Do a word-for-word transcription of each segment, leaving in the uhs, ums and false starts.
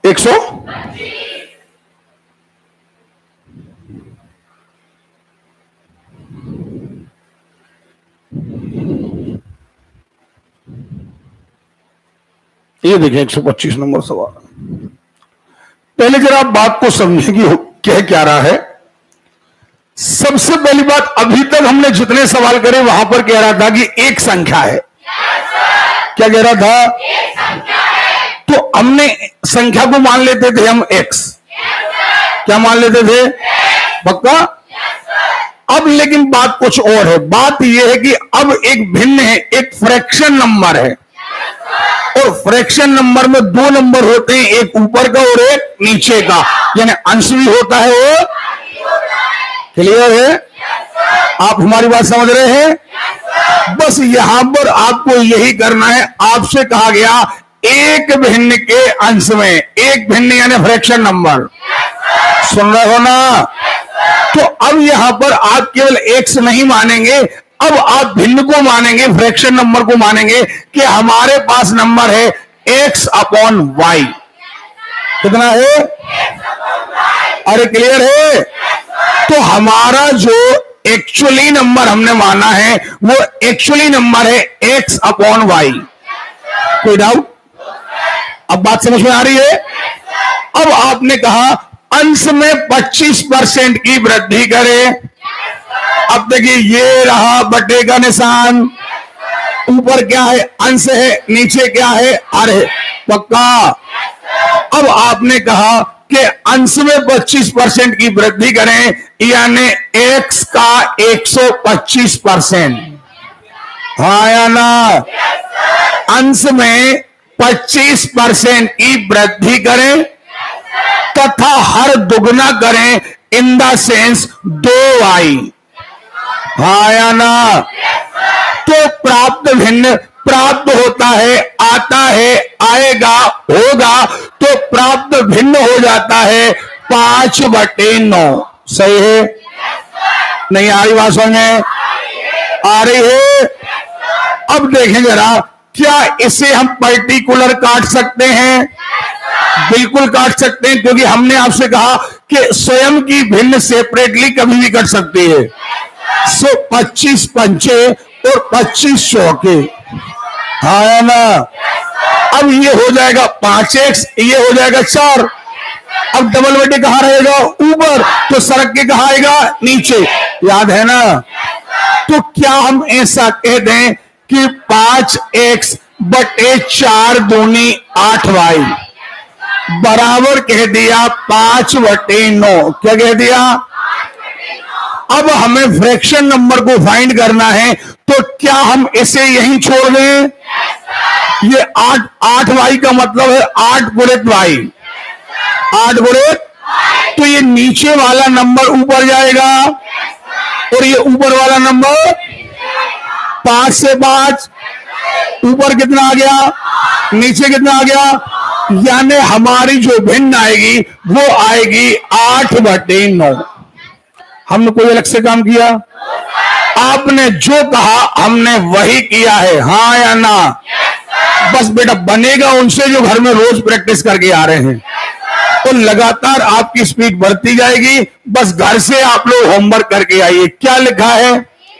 एक सौ ये देखें एक सौ पच्चीस नंबर सवाल। पहले जरा आप बात को समझें कि कह क्या रहा है। सबसे पहली बात, अभी तक हमने जितने सवाल करे वहां पर कह रहा था कि एक संख्या है। क्या कह रहा था? एक संख्या है। तो हमने संख्या को मान लेते थे हम एक्स। क्या मान लेते थे? पक्का? अब लेकिन बात कुछ और है। बात यह है कि अब एक भिन्न है, एक फ्रैक्शन नंबर है, और फ्रैक्शन नंबर में दो नंबर होते हैं, एक ऊपर का और एक नीचे का, यानी अंश भी होता है और क्लियर है? आप हमारी बात समझ रहे हैं? बस यहां पर आपको यही करना है। आपसे कहा गया एक भिन्न के अंश में, एक भिन्न यानी फ्रैक्शन नंबर, सुन रहे हो ना? तो अब यहां पर आप केवल एक्स नहीं मानेंगे, अब आप भिन्न को मानेंगे, फ्रैक्शन नंबर को मानेंगे कि हमारे पास नंबर है एक्स अपॉन वाई। कितना है? अरे क्लियर है? तो हमारा जो एक्चुअली नंबर हमने माना है वो एक्चुअली नंबर है एक्स अपॉन वाई। कोई डाउट? अब बात समझ में आ रही है? अब आपने कहा अंश में पच्चीस परसेंट की वृद्धि करें। अब देखिए ये रहा बटे का निशान, ऊपर क्या है? अंश है, नीचे क्या है? अरे पक्का। अब आपने कहा कि अंश में पच्चीस परसेंट की वृद्धि करें, यानी एक्स का एक सौ पच्चीस परसेंट। हाँ या ना? अंश में पच्चीस परसेंट की वृद्धि करें तथा हर दुगना करें, इन द सेंस दो वाई। हाँ या ना? तो प्राप्त भिन्न प्राप्त होता है, आता है, आएगा, होगा, तो प्राप्त भिन्न हो जाता है पांच बटे नौ। सही है? नहीं आ रही बात समझ में? आ रही है? अब देखें जरा, क्या इसे हम पर्टिकुलर काट सकते हैं? बिल्कुल काट सकते हैं, क्योंकि हमने आपसे कहा कि स्वयं की भिन्न सेपरेटली कभी भी कट सकती है। सो पच्चीस पंचे और पच्चीस चौके। हाँ ना? अब ये हो जाएगा पांच एक्स, ये हो जाएगा चार। अब डबल बटे कहां रहेगा? ऊपर, तो सड़क के कहां आएगा? नीचे। याद है ना? तो क्या हम ऐसा कह दें कि पांच एक्स बटे चार दूनी आठ वाई बराबर कह दिया पांच बटे नौ। क्या कह दिया? अब हमें फ्रैक्शन नंबर को फाइंड करना है, तो क्या हम इसे यहीं छोड़ दें? ये आठ आठ वाई का मतलब है आठ गुणित वाई, आठ गुणित, तो ये नीचे वाला नंबर ऊपर जाएगा और ये ऊपर वाला नंबर पांच से पांच, ऊपर कितना आ गया? नीचे कितना आ गया? यानी हमारी जो भिन्न आएगी वो आएगी आठ बटे नौ। हमने कोई अलग से काम किया? आपने जो कहा हमने वही किया है। हाँ या ना? बस बेटा बनेगा उनसे जो घर में रोज प्रैक्टिस करके आ रहे हैं, तो लगातार आपकी स्पीड बढ़ती जाएगी। बस घर से आप लोग होमवर्क करके आइए। क्या लिखा है?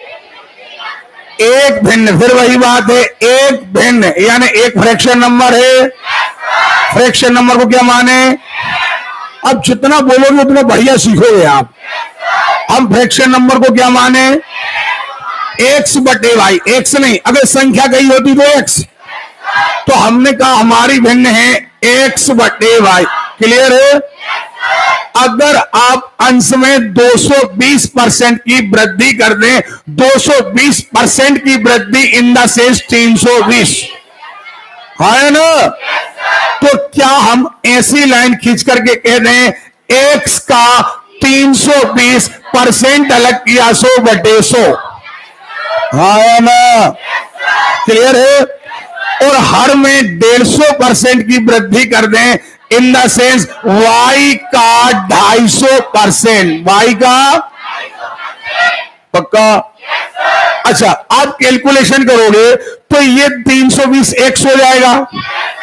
एक भिन्न। फिर वही बात है, एक भिन्न यानी एक फ्रैक्शन नंबर है। फ्रैक्शन नंबर को क्या माने? अब जितना बोलोगे उतना बढ़िया सीखोगे आप। हम फ्रैक्शन नंबर को क्या माने? एक्स बटे वाई। एक्स नहीं, अगर संख्या कही होती तो एक्स, तो हमने कहा हमारी भिन्न है एक्स बटे वाई। क्लियर है? अगर आप अंश में दो सौ बीस परसेंट की वृद्धि कर दें, दो सौ बीस परसेंट की वृद्धि इन द सेंस तीन सौ बीस, है ना? तो क्या हम ऐसी लाइन खींच करके कह दें एक्स का तीन सौ बीस परसेंट अलग किया सौ बटे सौ, है ना? क्लियर है? और हर में डेढ़ सौ परसेंट की वृद्धि कर दें, इन द सेंस वाई का ढाई सौ परसेंट। वाई का पक्का? अच्छा, आप कैलकुलेशन करोगे तो ये तीन सौ बीस एक्स हो जाएगा।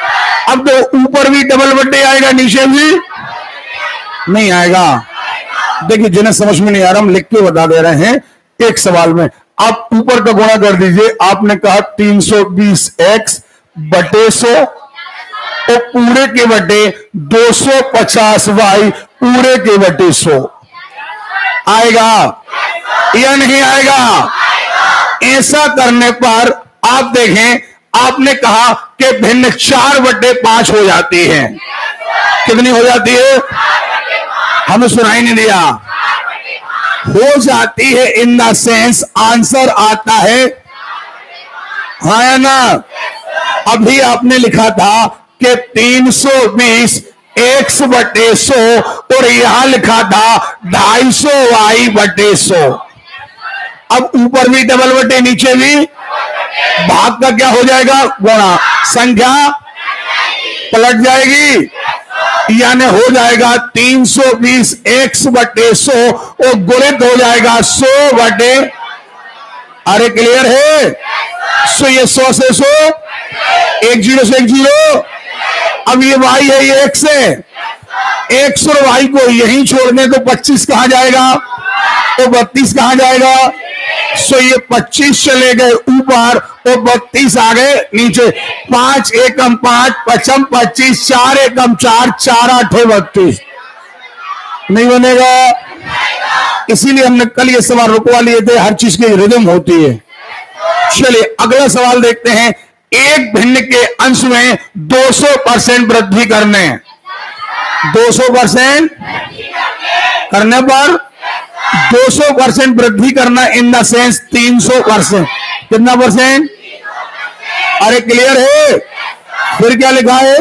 अब तो ऊपर भी डबल बटे आएगा, नीचे भी नहीं आएगा। देखिए जिन्हें समझ में नहीं आ रहा हम लिख के बता दे रहे हैं एक सवाल में। आप ऊपर का गुणा कर दीजिए। आपने कहा तीन सौ बीस एक्स बटे सौ और पूरे के बटे दो सौ पचास वाई पूरे के बटे सौ आएगा या नहीं आएगा? ऐसा करने पर आप देखें, आपने कहा कि भिन्न चार बटे पांच हो जाती है। कितनी हो जाती है? हमें सुनाई नहीं दिया। हो जाती है इन द सेंस आंसर आता है, हाँ या ना? अभी आपने लिखा था कि तीन सौ बीस एक्स बटे सौ और यहां लिखा था ढाई सौ वाई बटे सौ। अब ऊपर भी डबल बटे नीचे भी, भाग का क्या हो जाएगा? गुणा। संख्या पलट जाएगी, यानी हो जाएगा तीन सौ बीस एक्स बटे सौ और गुणित हो जाएगा सौ बटे, अरे क्लियर है? सो ये सौ से सौ, एक जीरो से एक जीरो। अब ये वाई है, ये एक्स है, एक्स और वाई को यहीं छोड़ दें तो पच्चीस कहां जाएगा? तो बत्तीस कहां जाएगा? सो ये पच्चीस चले गए ऊपर और बत्तीस आ गए नीचे। पांच एकम पांच, पचम पच्चीस, चार एकम चार, चार आठे बत्तीस। नहीं बनेगा। इसीलिए हमने कल ये सवाल रुकवा लिए थे, हर चीज की रिदम होती है। चलिए अगला सवाल देखते हैं। एक भिन्न के अंश में दो सौ परसेंट वृद्धि करने, दो सौ परसेंट करने पर दो सौ परसेंट वृद्धि करना इन द सेंस तीन सौ परसेंट। कितना परसेंट? अरे क्लियर है? फिर क्या लिखा है?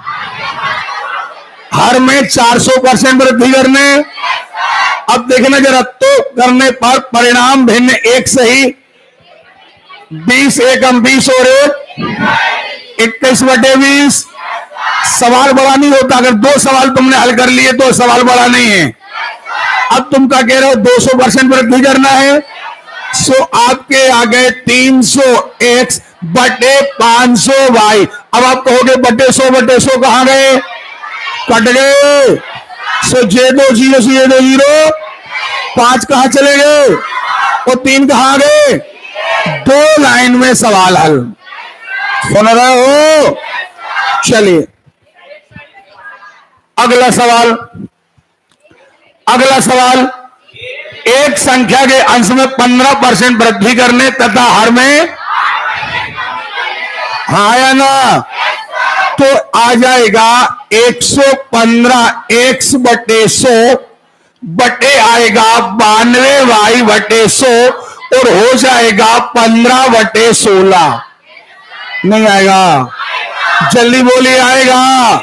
हर में चार सौ परसेंट वृद्धि करने। अब देखना जरा, तो करने पर परिणाम भिन्न एक सही, बीस एकम बीस और एक इक्कीस बटे बीस। सवाल बड़ा नहीं होता। अगर दो सवाल तुमने हल कर लिए तो सवाल बड़ा नहीं है। अब तुम क्या कह रहे हो? दो सौ परसेंट वृद्धि करना है। सो आपके आ गए तीन सौ एक्स बटे पांच सौ वाई। अब आप कहोगे बटे सौ बटे सौ कहां गए? कट गए। सो जे दो जीरो से ये दो जीरो, पांच कहां चले गए और तीन कहां गए? दो लाइन में सवाल हल। सुन रहे हो? चलिए अगला सवाल। अगला सवाल, एक संख्या के अंश में पंद्रह परसेंट वृद्धि करने तथा हर में, हाँ या ना? तो आ जाएगा एक सौ पंद्रह एक्स बटे सौ बटे आएगा बानवे वाई बटे सौ और हो जाएगा पंद्रह बटे सोलह। नहीं आएगा? जल्दी बोलिए, आएगा?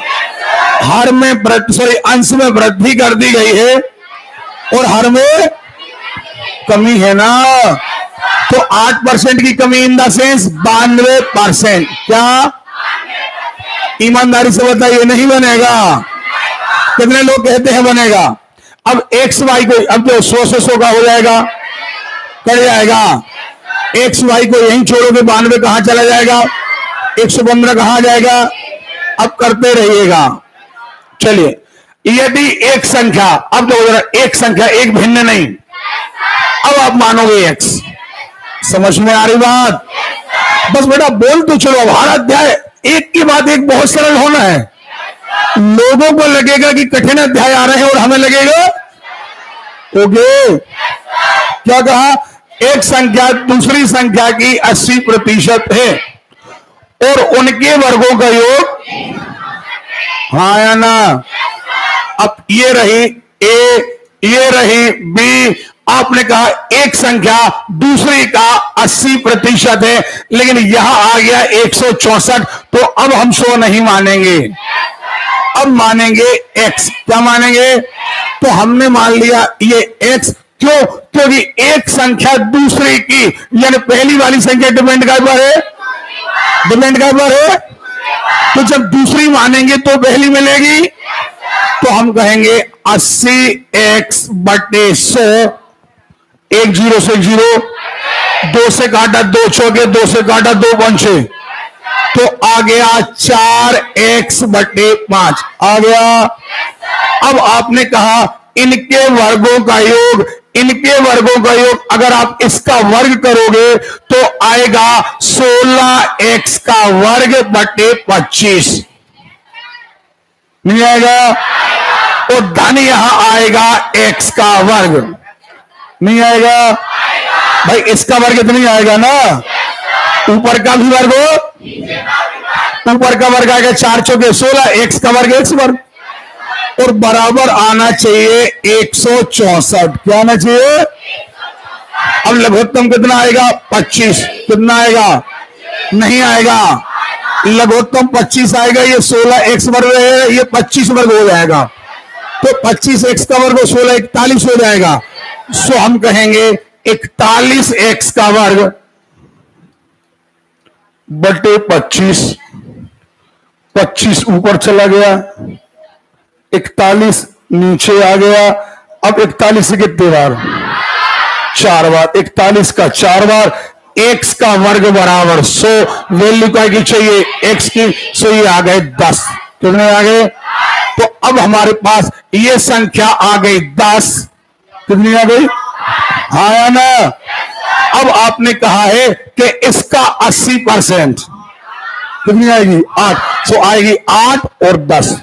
हर में सॉरी अंश में वृद्धि कर दी गई है और हर में कमी है ना। तो आठ परसेंट की कमी इन द सेंस बानवे परसेंट। क्या? ईमानदारी से बताइए, नहीं बनेगा? कितने लोग कहते हैं बनेगा? अब एक्स वाई को, अब तो सौ से सौ का हो जाएगा, कट जाएगा। एक्स वाई को यहीं छोड़ोगे, बानवे कहां चला जाएगा? एक सौ पंद्रह कहां जाएगा? अब करते रहिएगा। चलिए यदि एक संख्या, अब तो जरा एक संख्या, एक भिन्न नहीं, अब आप मानोगे एक्स। समझ में आ रही बात? बस बेटा बोल तो चलो। अब हर अध्याय एक के बाद एक बहुत सरल होना है। लोगों को लगेगा कि कठिन अध्याय आ रहे हैं और हमें लगेगा ओके। क्या कहा? एक संख्या दूसरी संख्या की अस्सी प्रतिशत है और उनके वर्गों का योग, हाँ या ना? अब ये रही ए, ये रही बी। आपने कहा एक संख्या दूसरी का अस्सी प्रतिशत है, लेकिन यहां आ गया एक सौ चौसठ। तो अब हम सौ नहीं मानेंगे, अब मानेंगे एक्स। क्या मानेंगे? तो हमने मान लिया ये एक्स। क्यों? क्योंकि एक संख्या दूसरी की, यानी पहली वाली संख्या डिपेंड कर पर है, डिपेंड कर पर है। तो जब दूसरी मानेंगे तो पहली मिलेगी। तो हम कहेंगे अस्सी एक्स बटे सौ, एक जीरो से जीरो, दो से काटा दो चौके, दो से काटा दो पंचे, तो आ गया चार एक्स बटे पांच आ गया। अब आपने कहा इनके वर्गों का योग, इनके वर्गों का योग अगर आप इसका वर्ग करोगे तो आएगा सोलह एक्स का वर्ग बटे पच्चीस। नहीं आएगा? तो धन यहां आएगा एक्स का वर्ग। नहीं आएगा? भाई इसका वर्ग तो नहीं आएगा ना, ऊपर का भी वर्ग हो, ऊपर का वर्ग आएगा चार चौके सोलह, एक्स का वर्ग एक्स वर्ग, और बराबर आना चाहिए एक सौ चौसठ। क्या आना चाहिए? अब लघुत्तम कितना आएगा? पच्चीस। कितना आएगा? नहीं आएगा। लघुत्तम पच्चीस आएगा, ये सोलह एक्स वर्ग है, ये पच्चीस वर्ग हो जाएगा, तो पच्चीस एक्स का वर्ग सोलह इकतालीस हो जाएगा। सो हम कहेंगे इकतालीस एक्स का वर्ग बटे पच्चीस, पच्चीस ऊपर चला गया, इकतालीस नीचे आ गया। अब इकतालीस से कितने बार? चार बार। इकतालीस का चार बार, एक्स का वर्ग बराबर सौ, वैल्यू क्या की चाहिए? एक्स की। सो ये आ गए दस। कितने आ गए? तो अब हमारे पास ये संख्या आ गई दस। कितनी आ गई? हाँ ना? अब आपने कहा है कि इसका अस्सी परसेंट कितनी आएगी? आठ। सो आएगी आठ और दस।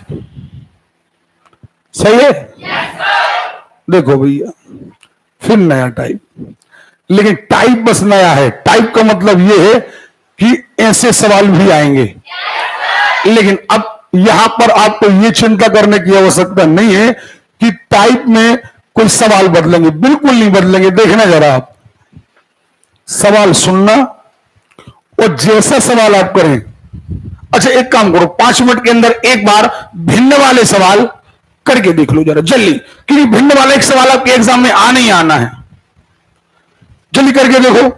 सही है? देखो भैया फिर नया टाइप, लेकिन टाइप बस नया है। टाइप का मतलब यह है कि ऐसे सवाल भी आएंगे, लेकिन अब यहां पर आपको यह चिंता करने की आवश्यकता नहीं है कि टाइप में कोई सवाल बदलेंगे, बिल्कुल नहीं बदलेंगे। देखना जरा, आप सवाल सुनना और जैसा सवाल आप करें। अच्छा एक काम करो, पांच मिनट के अंदर एक बार भिन्न वाले सवाल करके देख लो जरा जल्दी, क्योंकि भिन्न वाला एक सवाल आपके एग्जाम में आना ही आना है। जल्दी करके देखो।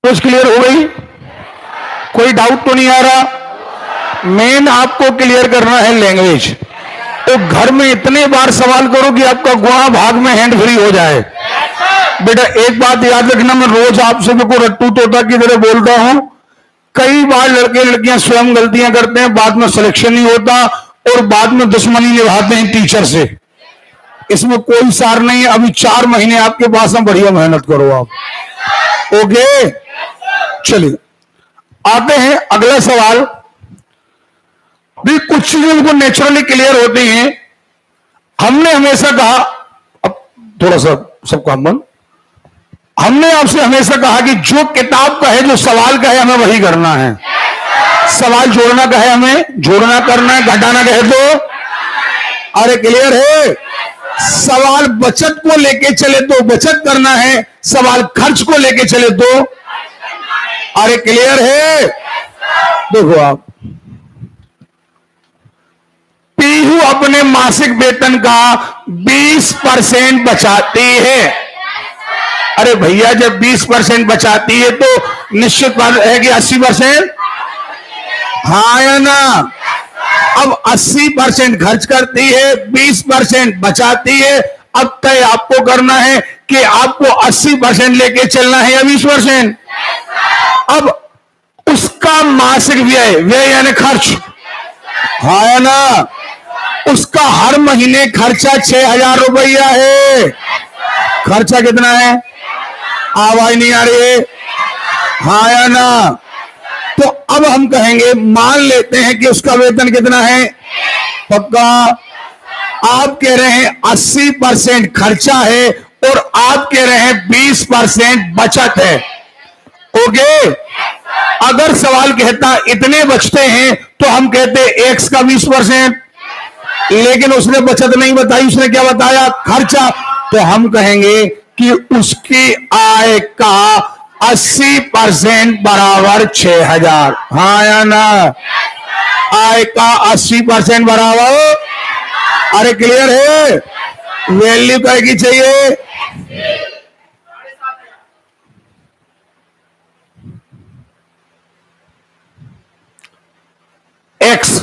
कुछ क्लियर हो गई? कोई डाउट तो नहीं आ रहा? मेन आपको क्लियर करना है लैंग्वेज। तो घर में इतने बार सवाल करो कि आपका गुणा भाग में हैंड फ्री हो जाए। बेटा एक बात याद रखना, मैं रोज आपसे बिल्कुल रट्टू तोता की तरह बोलता हूं, कई बार लड़के लड़कियां स्वयं गलतियां करते हैं, बाद में सिलेक्शन नहीं होता और बाद में दुश्मनी निभाते हैं टीचर से। इसमें कोई सार नहीं है। अभी चार महीने आपके पास में, बढ़िया मेहनत करो आप। ओके, चलिए आते हैं अगला सवाल। भी कुछ चीजें उनको नेचुरली क्लियर होती हैं। हमने हमेशा कहा, अब थोड़ा सा सब काम बंद, हमने आपसे हमेशा कहा कि जो किताब का है, जो सवाल का है, हमें वही करना है। सवाल जोड़ना का है, हमें जोड़ना करना है, घटाना कहे तो, अरे क्लियर है? सवाल बचत को लेके चले तो बचत करना है, सवाल खर्च को लेके चले तो, अरे क्लियर है? देखो आप, पीहू अपने मासिक वेतन का बीस परसेंट बचाती है। अरे भैया जब बीस परसेंट बचाती है तो निश्चित बात है कि अस्सी परसेंट, हाँ या ना? अब अस्सी परसेंट खर्च करती है, बीस परसेंट बचाती है। अब तय आपको करना है कि आपको अस्सी परसेंट लेके चलना है या बीस परसेंट। अब उसका मासिक व्यय, व्यय यानी खर्च, हाँ या ना? उसका हर महीने खर्चा छह हजार रुपया है। खर्चा कितना है? आवाज नहीं आ रही है, हाँ या ना? तो अब हम कहेंगे, मान लेते हैं कि उसका वेतन कितना है? पक्का? आप कह रहे हैं अस्सी परसेंट खर्चा है और आप कह रहे हैं बीस परसेंट बचत है। ओके, अगर सवाल कहता इतने बचते हैं तो हम कहते एक्स का बीस परसेंट, लेकिन उसने बचत नहीं बताई, उसने क्या बताया? खर्चा। तो हम कहेंगे कि उसकी आय का अस्सी परसेंट बराबर छह हजार, हाँ या ना? आय का अस्सी परसेंट बराबर, अरे क्लियर है? वैल्यू क्या की चाहिए? एक्स,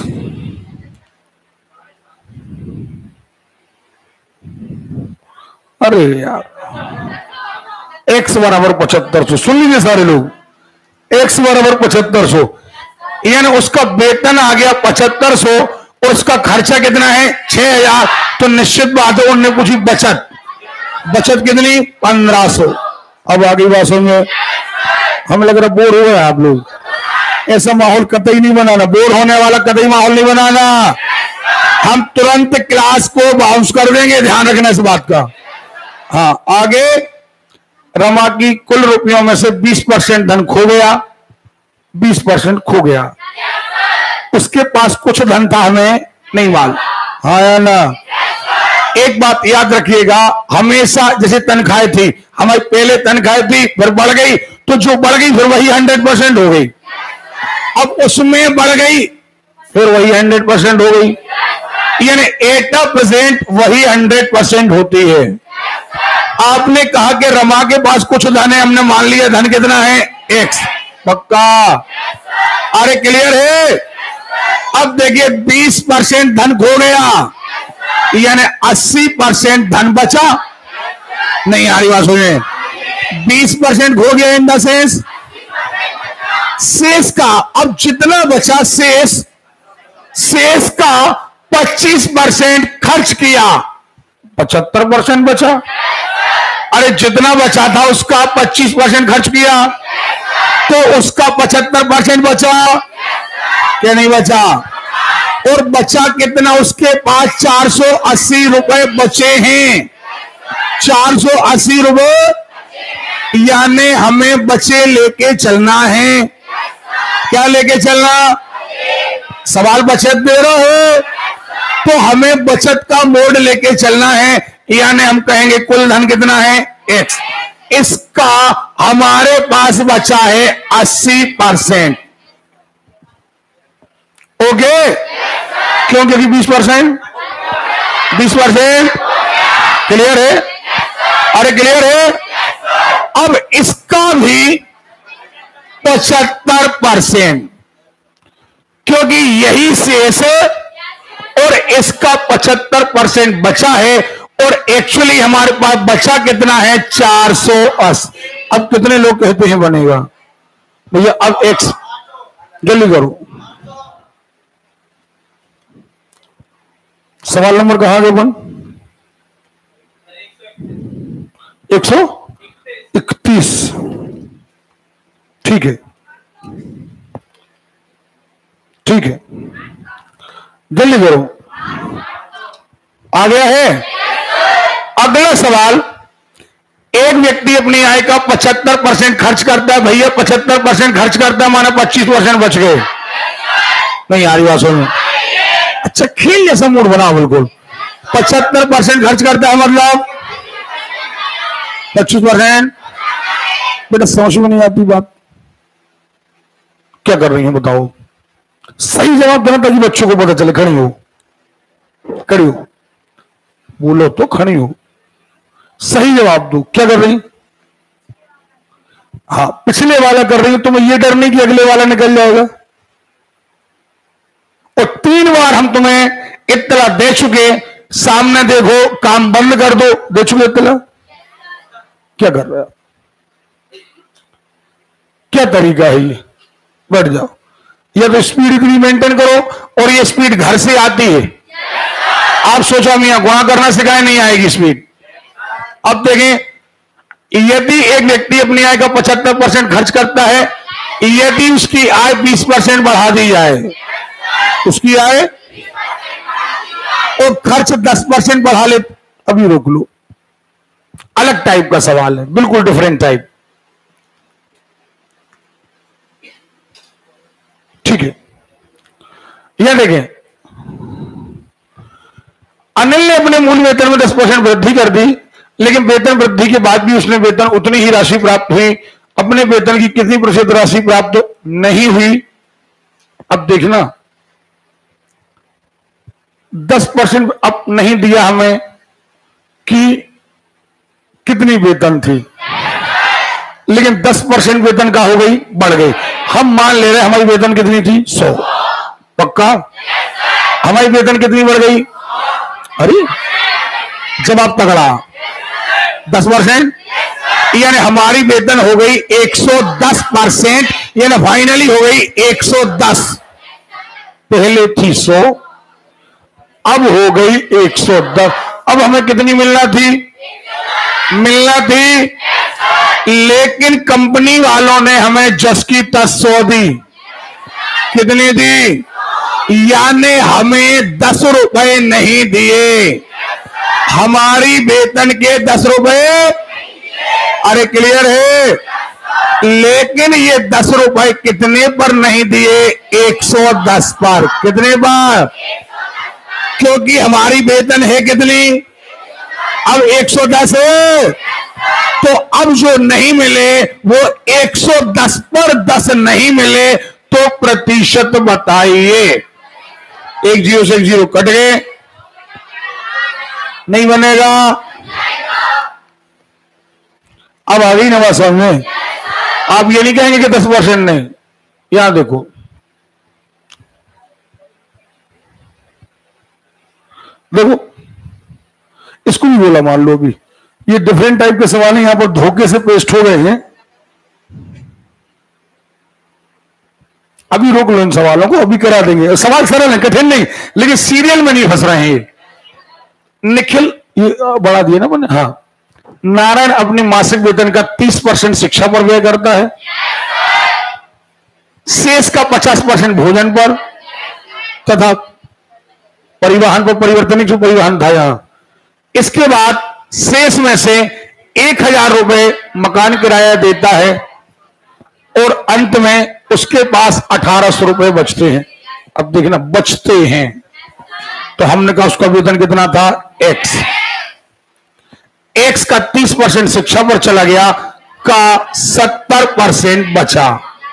अरे यार, एक्स बराबर पचहत्तर सौ। सुन लीजिए सारे लोग, एक्स बराबर पचहत्तर सौ, यानी उसका वेतन आ गया पचहत्तर सौ और उसका खर्चा कितना है? छह हजार। तो निश्चित बात है उन्होंने कुछ बचत, बचत कितनी? पंद्रह सौ। अब आगे बात में हमें लग रहा बोर हो गए आप लोग। ऐसा माहौल कतई नहीं बनाना, बोर होने वाला कतई माहौल नहीं बनाना। हम तुरंत क्लास को बाउंस कर देंगे, ध्यान रखना इस बात का। हाँ, आगे रमा की कुल रुपयों में से बीस परसेंट धन खो गया, बीस परसेंट खो गया। उसके पास कुछ धन था, हमें नहीं मालूम, हाँ या ना? एक बात याद रखिएगा, हमेशा जैसे तनख्वाहें थी, हमारी पहले तनख्वाहें थी, फिर बढ़ गई, तो जो बढ़ गई फिर वही हंड्रेड परसेंट हो गई। अब उसमें बढ़ गई, फिर वही हंड्रेड परसेंट हो गई, यानी एटी परसेंट वही हंड्रेड परसेंट होती है। आपने कहा कि रमा के पास कुछ धन है, हमने मान लिया धन कितना है? एक्स। पक्का? अरे क्लियर है? अब देखिए बीस परसेंट धन खो गया, यानी अस्सी परसेंट धन बचा। नहीं आ रही बात सुनिए, बीस परसेंट खो गया इन द सेंस शेष का। अब जितना बचा शेष, शेष का पच्चीस परसेंट खर्च किया, पचहत्तर परसेंट बचा। अरे जितना बचा था उसका पच्चीस परसेंट खर्च किया, तो उसका पचहत्तर परसेंट बचा, क्या नहीं बचा? और बचा कितना? उसके पास चार सौ अस्सी रुपए बचे हैं, चार सौ अस्सी रुपए, यानी हमें बचे लेके चलना है। क्या लेके चलना? सवाल बचत दे रहा हो तो हमें बचत का मोड लेके चलना है, यानी हम कहेंगे कुल धन कितना है? एक्स। इसका हमारे पास बचा है अस्सी परसेंट। ओके, क्यों? क्योंकि बीस परसेंट, बीस परसेंट क्लियर है? अरे क्लियर है? अब इसका भी पचहत्तर परसेंट, क्योंकि यही शेष और इसका पचहत्तर परसेंट बचा है, और एक्चुअली हमारे पास बचा कितना है, चार सौ अस्सी। अब कितने लोग कहते हैं बनेगा भैया? अब एक्स जल्दी करो, सवाल नंबर कहां गए बन? एक सौ इकतीस। ठीक है, ठीक है, जल्दी करो, आ गया है। अगला सवाल, एक व्यक्ति अपनी आय का पचहत्तर परसेंट खर्च करता है। भैया पचहत्तर परसेंट खर्च करता है माना पच्चीस परसेंट बच गए। नहीं आ रही बात सुनो, अच्छा खेल जैसा मूड बना बिल्कुल। पचहत्तर परसेंट खर्च करता है मतलब पच्चीस परसेंट। बेटा समझ में नहीं आती बात, क्या कर रही है बताओ? सही जवाब देना ताकि बच्चों को पता चले। खड़ी हो, खड़ी हो, बोलो तो खड़ी हो, सही जवाब दो। क्या कर रही? हाँ पिछले वाला कर रही हो, तुम्हें यह डर नहीं कि अगले वाला निकल जाएगा। और तीन बार हम तुम्हें इत्तला दे चुके, सामने देखो, काम बंद कर दो, दे चुके इत्तला। क्या कर रहे हो? क्या तरीका है ये? बैठ जाओ, या तो स्पीड इतनी मेंटेन करो, और ये स्पीड घर से आती है। आप सोचो मियां गुणा करना सिखाए, नहीं आएगी स्पीड। अब देखें, यदि एक व्यक्ति अपनी आय का पचहत्तर परसेंट खर्च करता है, यदि उसकी आय बीस परसेंट बढ़ा दी जाए, उसकी आय और खर्च दस परसेंट बढ़ा ले, अभी रोक लो, अलग टाइप का सवाल है, बिल्कुल डिफरेंट टाइप। ठीक है, यह देखें, अनिल ने अपने मूल वेतन में दस परसेंट वृद्धि कर दी, लेकिन वेतन वृद्धि के बाद भी उसने वेतन उतनी ही राशि प्राप्त हुई। अपने वेतन की कितनी प्रतिशत राशि प्राप्त नहीं हुई? अब देखना, दस परसेंट अब नहीं दिया हमें कि कितनी वेतन थी, लेकिन दस परसेंट वेतन का हो गई, बढ़ गई। हम मान ले रहे हमारी वेतन कितनी थी, सौ। पक्का? हमारी वेतन कितनी बढ़ गई? अरे जवाब तगड़ा, दस परसेंट, यानी हमारी वेतन हो गई एक सौ दस परसेंट, यानी फाइनली हो गई एक सौ दस। पहले थी सौ, अब हो गई एक सौ दस। अब हमें कितनी मिलना थी? मिलना थी, लेकिन कंपनी वालों ने हमें जस की तस सौ दी। कितनी दी? यानी हमें दस रुपए नहीं दिए, हमारी वेतन के दस रुपए। अरे क्लियर है? लेकिन ये दस रुपए कितने पर नहीं दिए? एक सौ दस पर। कितने पर? क्योंकि हमारी वेतन है कितनी? अब एक सौ दस है, तो अब जो नहीं मिले वो एक सौ दस पर दस नहीं मिले, तो प्रतिशत बताइए। एक जीरो से एक जीरो कट गए, नहीं बनेगा। अब आ गई ना बात समझ में? आप ये नहीं कहेंगे कि दस परसेंट नहीं। यहां देखो, देखो इसको भी बोला मान लो, अभी ये डिफरेंट टाइप के सवाल यहां पर धोखे से पेस्ट हो गए हैं। अभी रोक लो इन सवालों को, अभी करा देंगे। सवाल सरल है, कठिन नहीं, लेकिन सीरियल में नहीं फंस रहे हैं ये। निखिल, ये बढ़ा दिया ना मैंने? हाँ। नारायण अपनी मासिक वेतन का तीस परसेंट शिक्षा पर व्यय करता है, शेष का पचास परसेंट भोजन पर तथा परिवहन पर, परिवर्तनिक जो परिवहन था यहां। इसके बाद शेष में से एक हजार रुपए मकान किराया देता है, और अंत में उसके पास अठारह सौ रुपए बचते हैं। अब देखना, बचते हैं, तो हमने कहा उसका वेतन कितना था? एक्स। एक्स का तीस परसेंट शिक्षा पर चला गया, का सत्तर परसेंट बचा।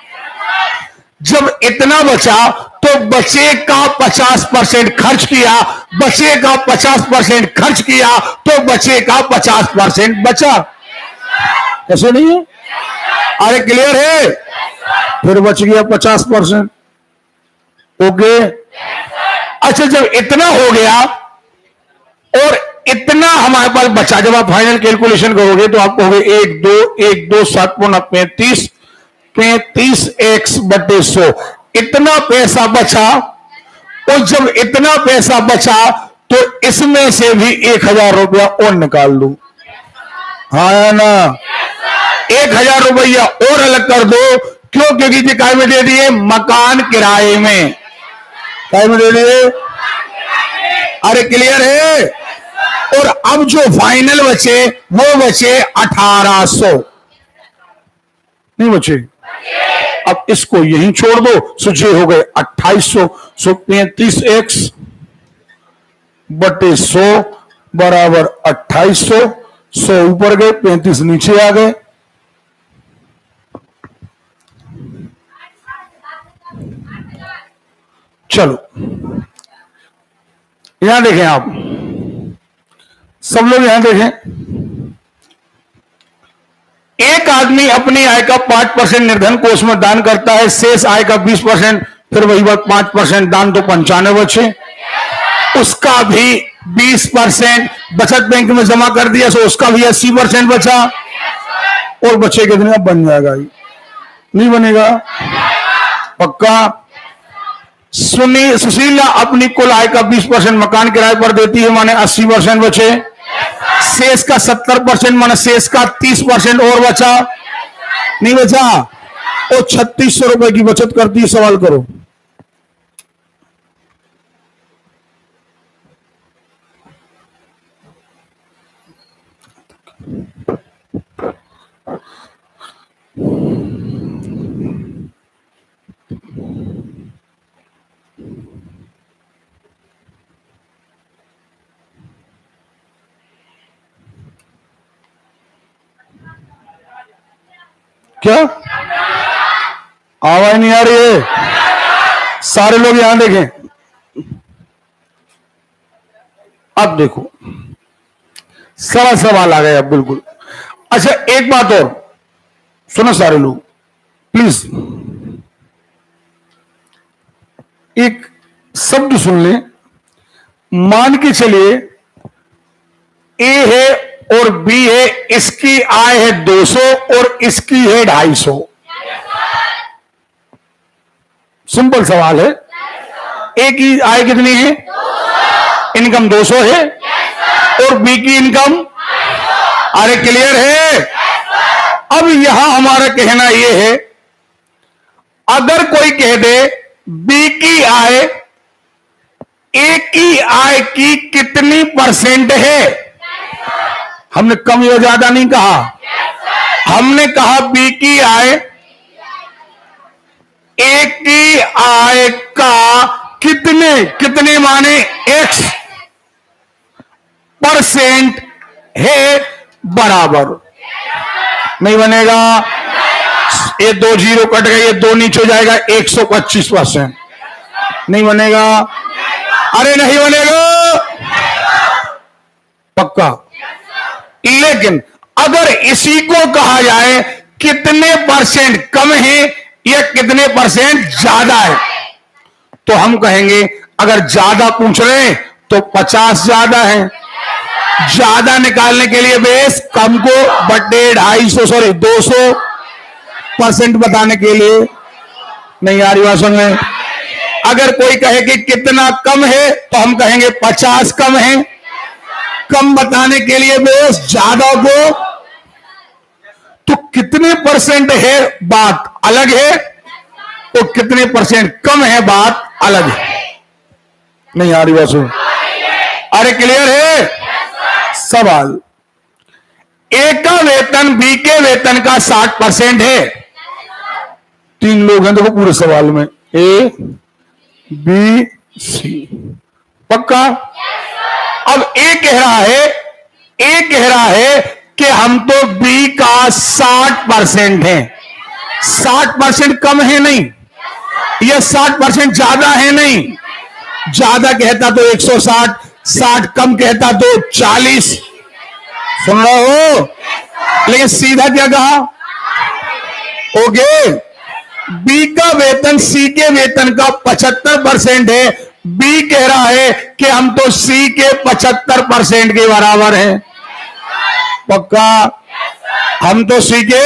जब इतना बचा तो बचे का पचास परसेंट खर्च किया, बचे का पचास परसेंट खर्च किया, तो बचे का पचास परसेंट बचा। ऐसे नहीं है? अरे क्लियर है? फिर बच गया पचास परसेंट। ओके, अच्छा जब इतना हो गया और इतना हमारे पास बचा, जब आप फाइनल कैलकुलेशन करोगे तो आप कहोगे एक दो एक दो सात पौना पैंतीस, पैंतीस एक्स बटे सौ, इतना पैसा बचा। और जब इतना पैसा बचा तो इसमें से भी एक हजार रुपया और निकाल लू, हाँ ना, एक हजार रुपया और अलग कर दो। क्यों? क्योंकि जी काय में दे दिए, मकान किराए में, काय में दे दिए। अरे क्लियर है? और अब जो फाइनल बचे वो बचे अठारह सौ, नहीं बचे? अब इसको यहीं छोड़ दो, सुझे हो गए अट्ठाईस सौ। सो पैंतीस एक्स बटे सौ बराबर अट्ठाईस सौ। सौ ऊपर गए, पैंतीस नीचे आ गए। चलो यहां देखें, आप सब लोग यहां देखें। एक आदमी अपनी आय का पांच परसेंट निर्धन कोष में दान करता है, शेष आय का बीस परसेंट, फिर वही बात पांच परसेंट दान तो पंचानवे बचे, उसका भी बीस परसेंट बचत बैंक में जमा कर दिया, सो उसका भी अस्सी परसेंट बचा। और बचे कितने? बन जाएगा, नहीं बनेगा? पक्का? सुनी सुशीला अपनी कुल आय का बीस परसेंट मकान किराए पर देती है, माने अस्सी परसेंट बचे। शेष का सत्तर परसेंट माने शेष का तीस परसेंट और बचा, नहीं बचा? और छत्तीस सौ रुपए की बचत करती है। सवाल करो। क्या आवाज नहीं आ रही है? सारे लोग यहां देखें। अब देखो, सारा सवाल आ गया बिल्कुल। अच्छा एक बात और सुनो सारे लोग प्लीज, एक शब्द सुन ले। मान के चलिए ए है और बी है, इसकी आय है दो सौ और इसकी है ढाई सौ। सिंपल सवाल है। ए की आय कितनी है? इनकम दो सौ है और बी की इनकम, अरे क्लियर है? अब यहां हमारा कहना यह है, अगर कोई कह दे बी की आय ए की आय की कितनी परसेंट है, हमने कम या ज्यादा नहीं कहा, हमने कहा बी की आय ए की आय का कितने कितने माने एक्स परसेंट है बराबर, नहीं बनेगा? ये दो जीरो कट गए, ये दो नीचे हो जाएगा, एक सौ पच्चीस परसेंट, नहीं बनेगा? अरे नहीं बनेगा? पक्का? लेकिन अगर इसी को कहा जाए कितने परसेंट कम है या कितने परसेंट ज्यादा है, तो हम कहेंगे अगर ज्यादा पूछ रहे हैं तो पचास ज्यादा है, ज्यादा निकालने के लिए बेस कम को बटे ढाई सौ सॉरी दो सौ परसेंट बताने के लिए, नहीं आ रही बात सुन में? अगर कोई कहे कि कितना कम है तो हम कहेंगे पचास कम है, कम बताने के लिए बेस ज्यादा को, तो कितने परसेंट है बात अलग है, तो कितने परसेंट कम है बात अलग है, नहीं आ रही बात सुन? अरे क्लियर है? सवाल, ए का वेतन बी के वेतन का साठ परसेंट है। तीन लोग हैं देखो पूरे सवाल में, ए बी सी, पक्का? अब ए कह रहा है ए कह रहा है कि हम तो बी का साठ परसेंट है। साठ परसेंट कम है नहीं, यह साठ परसेंट ज्यादा है नहीं। ज्यादा कहता तो एक सौ साठ, साठ कम कहता तो चालीस, सुन रहे हो? लेकिन सीधा क्या कहा? ओके, बी का वेतन सी के वेतन का पचहत्तर परसेंट है। बी कह रहा है कि हम तो सी के पचहत्तर परसेंट के बराबर हैं। पक्का? हम तो सी के,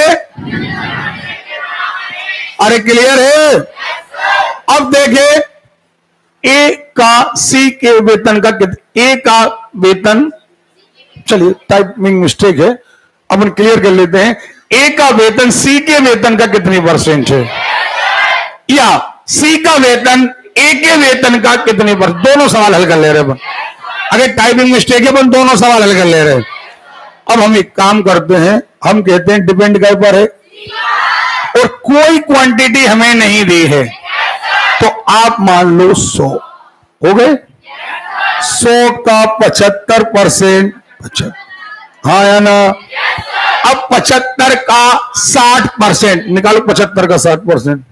अरे क्लियर है? अब देखें, ए का सी के वेतन का कितना, ए का वेतन, चलिए टाइपिंग मिस्टेक है, अब हम क्लियर कर लेते हैं। ए का वेतन सी के वेतन का कितनी परसेंट है, या सी का वेतन ए के वेतन का कितने परसेंट, दोनों सवाल हल कर ले रहे हैं। अगर टाइपिंग मिस्टेक है अपन दोनों सवाल हल कर ले रहे हैं। अब हम एक काम करते हैं, हम कहते हैं डिपेंड क्या पर है, और कोई क्वांटिटी हमें नहीं दी है, तो आप मान लो सौ हो गए। सौ का पचहत्तर परसेंट, हाँ या ना? अब पचहत्तर का साठ परसेंट निकालो, पचहत्तर का साठ परसेंट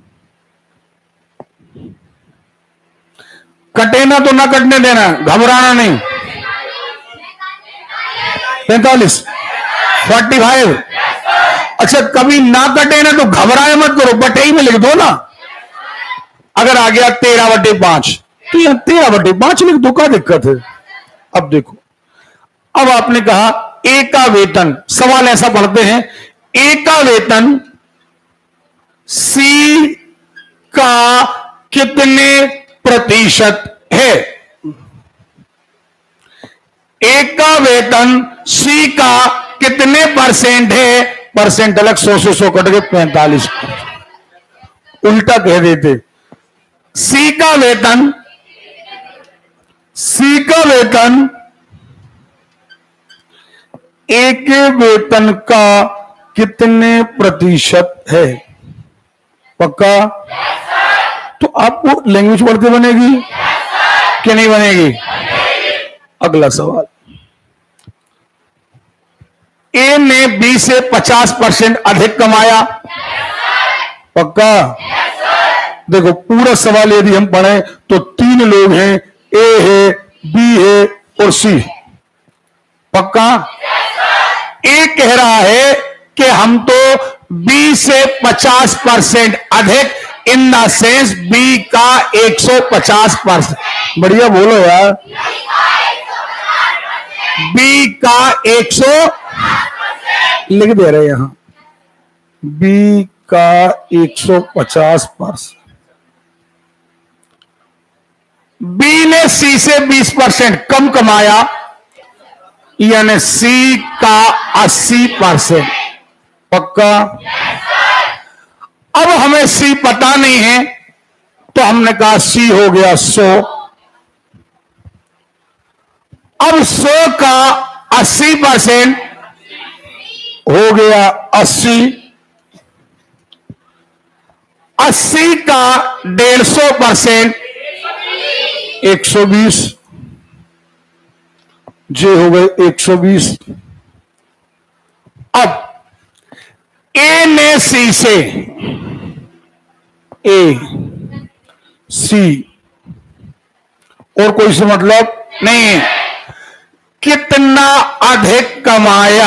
कटे ना तो ना कटने देना, घबराना नहीं। पैंतालीस, फोर्टी फाइव, अच्छा कभी ना कटे ना तो घबराए मत करो, बटे ही में लिख दो ना। अगर आ गया तेरह बटे पांच, तो यहां तेरह बटे पांच लिख दो, क्या दिक्कत है? अब देखो, अब आपने कहा ए का वेतन, सवाल ऐसा पढ़ते हैं, ए का वेतन सी का कितने प्रतिशत है? ए का वेतन सी का कितने परसेंट है? परसेंट अलग, सौ से सौ कट गए, पैंतालीस। उल्टा कह देते, सी का वेतन, सी का वेतन ए के वेतन का कितने प्रतिशत है? पक्का? तो आपको लैंग्वेज पढ़ते बनेगी कि नहीं बनेगी? अगला सवाल, ए ने बी से पचास परसेंट अधिक कमाया। पक्का? देखो पूरा सवाल यदि हम पढ़ें तो तीन लोग हैं, ए है, बी है और सी। पक्का? ए कह रहा है कि हम तो बी से पचास परसेंट अधिक, इन द सेंस बी का एक सौ पचास परसेंट, बढ़िया बोलो यार, बी का एक सौ लिख दे रहे यहां, बी का एक सौ पचास परसेंट। बी ने सी से बीस परसेंट कम कमाया, यानी सी का अस्सी परसेंट। पक्का? अब हमें सी पता नहीं है, तो हमने कहा सी हो गया सौ। अब सौ का अस्सी परसेंट हो गया अस्सी, अस्सी का डेढ़ सौ परसेंट एक सौ बीस, जे हो गए एक सौ बीस। अब ए ने सी से, ए सी और कोई से मतलब नहीं है, कितना अधिक कमाया?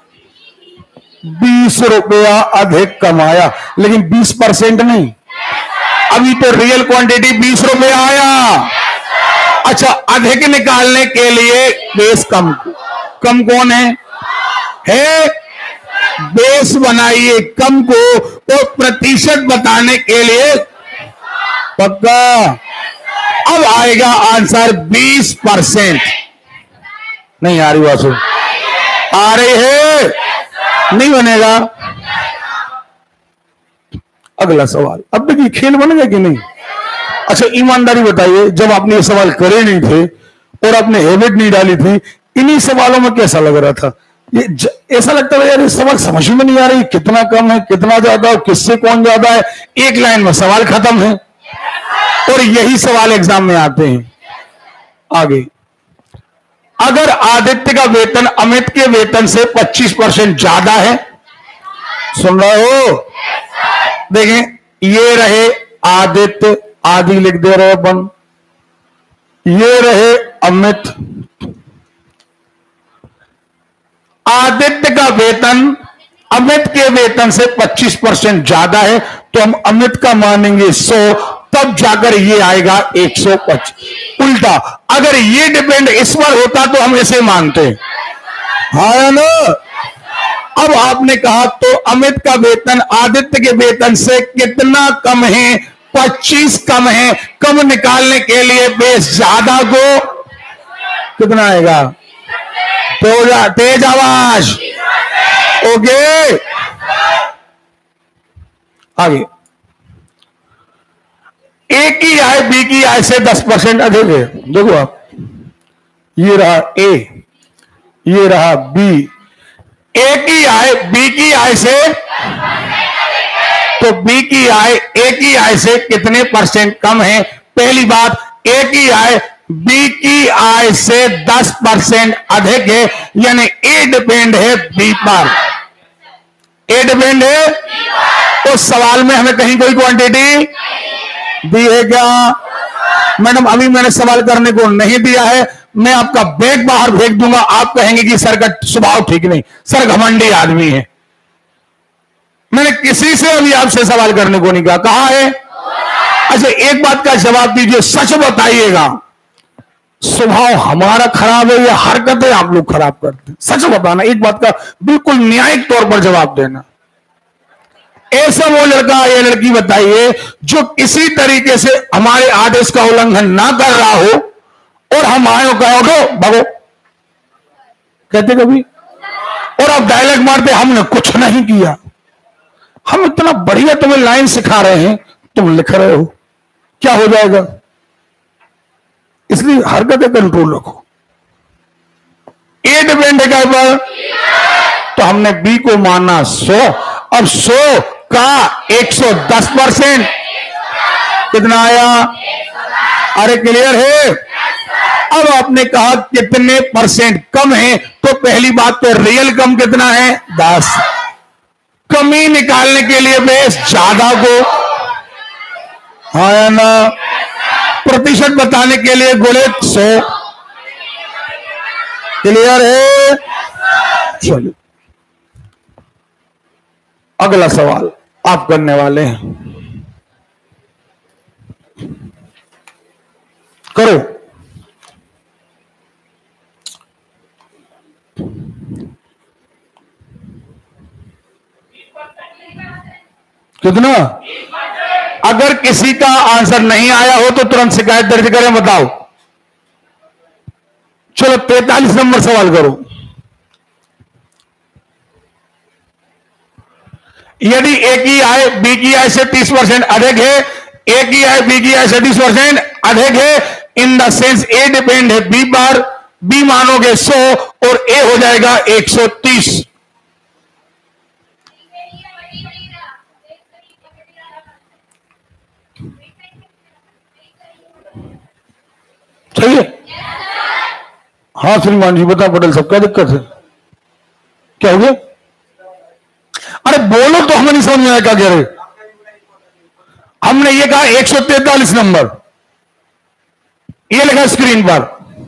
बीस रुपया अधिक कमाया, लेकिन बीस परसेंट नहीं, अभी तो रियल क्वांटिटी बीस रुपया आया। अच्छा, अधिक निकालने के लिए बेस कम, कम कौन है? है बेस बनाइए कम को, तो प्रतिशत बताने के लिए। पक्का? अब आएगा आंसर बीस परसेंट। नहीं आ रही बात? आ रही है? नहीं बनेगा। अगला सवाल, अब देखिए खेल बनेगा कि नहीं? अच्छा ईमानदारी बताइए, जब आपने ये सवाल करे नहीं थे और आपने हैबिट नहीं डाली थी, इन्हीं सवालों में कैसा लग रहा था? ये ज, ऐसा लगता है यार ये सवाल समझ में नहीं आ रही, कितना कम है, कितना ज्यादा है, किससे कौन ज्यादा है, एक लाइन में सवाल खत्म है। और यही सवाल एग्जाम में आते हैं। आगे, अगर आदित्य का वेतन अमित के वेतन से पच्चीस परसेंट ज्यादा है, सुन रहे हो? देखें, ये रहे आदित्य, आदि लिख दे रहे अपन, ये रहे अमित। आदित्य का वेतन अमित के वेतन से पच्चीस परसेंट ज्यादा है तो हम अमित का मानेंगे सौ, तब जाकर ये आएगा एक सौ पच्चीस। उल्टा अगर ये डिपेंड इस पर होता तो हम इसे मानते, हाँ ना। अब आपने कहा तो अमित का वेतन आदित्य के वेतन से कितना कम है? पच्चीस कम है। कम निकालने के लिए बेस ज्यादा को कितना आएगा? तो तेज आवाज, ओके। आगे, ए की आय बी की आय से दस परसेंट अधिक है। देखो आप, ये रहा ए, ये रहा बी। ए की आय बी की आय से, तो बी की आय ए की आय से कितने परसेंट कम है? पहली बात, ए की आय बी की आय से दस परसेंट अधिक है, यानी ए डिपेंड है बी पर। ए डिपेंड है, तो सवाल में हमें कहीं कोई क्वांटिटी दी है क्या? मैडम अभी मैंने सवाल करने को नहीं दिया है, मैं आपका बैग बाहर फेंक दूंगा। आप कहेंगे कि सर का स्वभाव ठीक नहीं, सर घमंडी आदमी है। मैंने किसी से अभी आपसे सवाल करने को नहीं कहा, कहा है? अच्छा, एक बात का जवाब दीजिए, सच बताइएगा, स्वभाव हमारा खराब है या हरकतें आप लोग खराब करते हैं? सच बताना, एक बात का बिल्कुल न्यायिक तौर पर जवाब देना। ऐसा वो लड़का या लड़की बताइए जो किसी तरीके से हमारे आदेश का उल्लंघन ना कर रहा हो और हम आए कहो भगो, कहते कभी? और आप डायलॉग मारते हमने कुछ नहीं किया। हम इतना बढ़िया तुम्हें लाइन सिखा रहे हैं, तुम लिख रहे हो, क्या हो जाएगा? इसलिए हरकतें कंट्रोल रखो। ए डिपेंड है क्या पर? तो हमने बी को माना सौ, अब सौ का एक सौ दस परसेंट कितना आया? अरे क्लियर है? अब आपने कहा कितने परसेंट कम है, तो पहली बात तो रियल कम कितना है? दस। कमी निकालने के लिए बेस ज्यादा को, हाँ ना। प्रतिशत बताने के लिए गुणित सौ। क्लियर है? चलिए अगला सवाल आप करने वाले हैं, करो। कितना? अगर किसी का आंसर नहीं आया हो तो तुरंत शिकायत दर्ज करें, बताओ। चलो तैतालीस नंबर सवाल करो। यदि ए की आय बी की आय से तीस परसेंट अधिक है, ए की आय बी की आय से तीस परसेंट अधिक है, in the sense A depend है बी पर, बी मानोगे सौ और ए हो जाएगा एक सौ तीस। सही है? हाँ श्रीमान जी बता, पटेल साहब क्या दिक्कत है? क्या हो गया? अरे बोलो तो, हमें नहीं समझ में आया क्या कह रहे। हमने ये कहा एक सौ तैतालीस नंबर, ये लिखा स्क्रीन पर,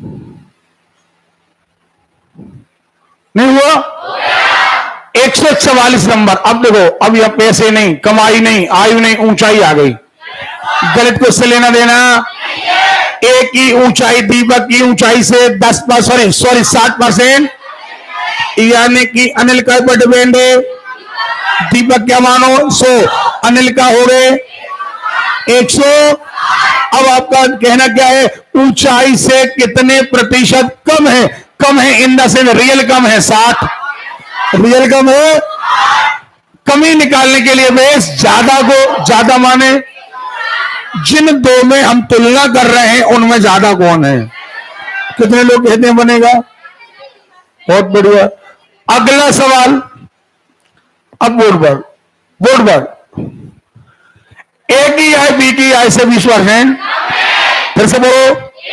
नहीं हुआ? एक सौ चवालीस नंबर। अब देखो, अब यह पैसे नहीं, कमाई नहीं, आयु नहीं, ऊंचाई आ गई। गलत को इससे लेना देना। ए की ऊंचाई दीपक की ऊंचाई से दस पर सॉरी सॉरी साठ परसेंट, यानी कि अनिल का पर डिपेंड है। दीपक क्या मानो सौ, अनिल का हो गए एक सौ। अब आपका कहना क्या है? ऊंचाई से कितने प्रतिशत कम है? कम है इन द सेंस रियल कम है साठ, रियल कम है। कमी निकालने के लिए बेस ज्यादा को ज्यादा माने, जिन दो में हम तुलना कर रहे हैं उनमें ज्यादा कौन है? कितने लोग कहते हैं बनेगा? बहुत बढ़िया। अगला सवाल, अब बोर्ड पर, बोर्ड पर ए की आय बी की आय से बीस परसेंट, फिर से बोलो।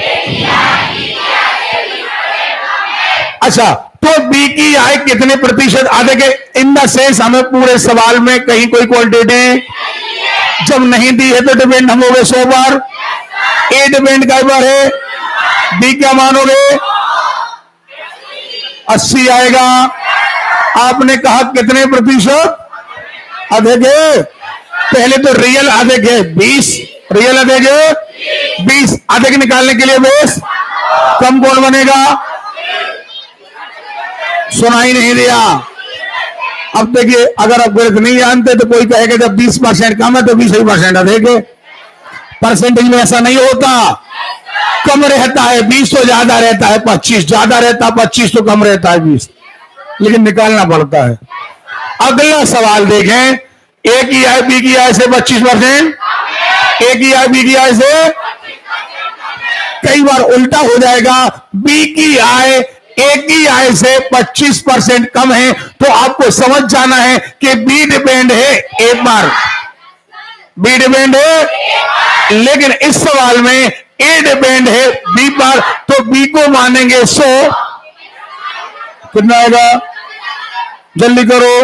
अच्छा, तो बी की आय कितने प्रतिशत अधिक है? इन द सेंस हमें पूरे सवाल में कहीं कोई क्वांटिटी जब नहीं दी है तो डिपेंड हम हो गए सौ बार। ए डिपेंड कई बार है, बी क्या मानोगे? अस्सी आएगा। आपने कहा कितने प्रतिशत अधिक है? पहले तो रियल अधिक है बीस, रियल अधिक है बीस, अधिक निकालने के लिए बेस कम कौन बनेगा? सुनाई नहीं दिया। अब देखिए, अगर आप गणित नहीं जानते तो कोई कहेगा जब बीस परसेंट कम है तो बीस ही परसेंट अधिक है। परसेंटेज में ऐसा नहीं होता, कम रहता है बीस तो ज्यादा रहता है पच्चीस, ज्यादा रहता है पच्चीस तो कम रहता है बीस, लेकिन निकालना पड़ता है। अगला सवाल देखें, ए की आय बी की आय से पच्चीस परसेंट, ए की आय बी की आय से, कई बार उल्टा हो जाएगा, बी की आय ए की आय से पच्चीस परसेंट कम है, तो आपको समझ जाना है कि बी डिपेंड है ए पर, बी डिपेंड है, लेकिन इस सवाल में ए डिपेंड है बी पर, तो बी को मानेंगे सौ। कितना आएगा? जल्दी करो,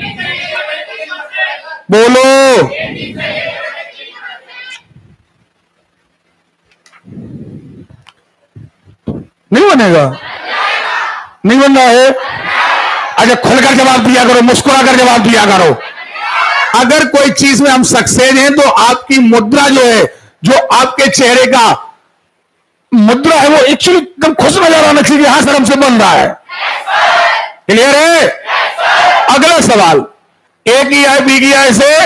बोलो। नहीं बनेगा? नहीं बन रहा है? अच्छा, खुलकर जवाब दिया करो, मुस्कुराकर जवाब दिया करो। अगर कोई चीज में हम सक्सेस हैं तो आपकी मुद्रा जो है, जो आपके चेहरे का मुद्रा है, वो एक्चुअली एकदम खुश नजर आना चाहिए, यहां सर हमसे बन रहा है। क्लियर है? अगला सवाल, ए की आय बी की आय से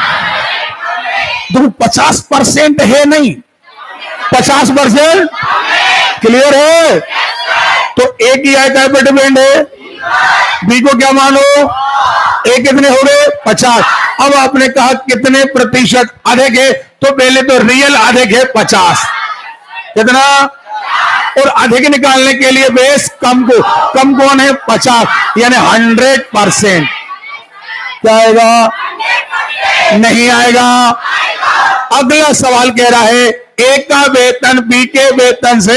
तो पचास परसेंट है नहीं, पचास परसेंट। क्लियर है? तो ए की आय का पे डिपेंड है, बी को क्या मानो? ए कितने हो गए? पचास। अब आपने कहा कितने प्रतिशत अधिक है, तो पहले तो रियल अधिक है पचास, कितना? और अधिक निकालने के लिए बेस कम को, कम कौन है? पचास, यानी हंड्रेड परसेंट। क्या आएगा? नहीं आएगा। अगला सवाल कह रहा है ए का वेतन बी के वेतन से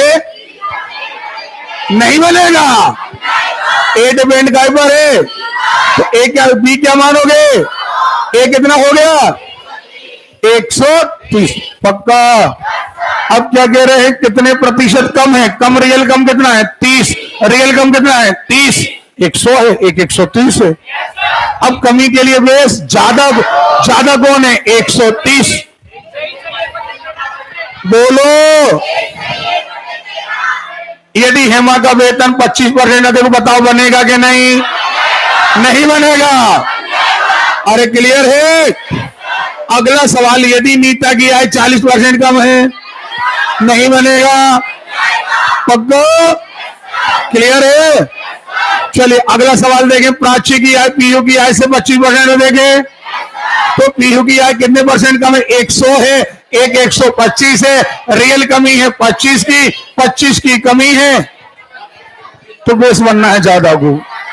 नहीं बनेगा, ए डिपेंड काय पर है, तो ए क्या बी क्या मानोगे? ए कितना हो गया? एक सौ तीस, पक्का। अब क्या कह रहे हैं, कितने प्रतिशत कम है? कम रियल कम कितना है? तीस, रियल कम कितना है? तीस, एक सौ है, एक एक सौ तीस है। अब कमी के लिए बेस ज्यादा, ज्यादा कौन है? एक सौ तीस। बोलो, यदि हेमा का वेतन पच्चीस परसेंट है तो बताओ बनेगा कि नहीं? नहीं बनेगा। अरे क्लियर है? अगला सवाल, यदि नीता की आय चालीस परसेंट कम है, नहीं बनेगा, पक्का? क्लियर है? चलिए अगला सवाल देखें, प्राची की आय पीयू की आय से पच्चीस परसेंट देखें, तो पीयू की आय कितने परसेंट कम है? एक सौ है, एक एक सौ पच्चीस है, रियल कमी है पच्चीस की, पच्चीस की कमी है, तो बेस बनना है ज्यादा को,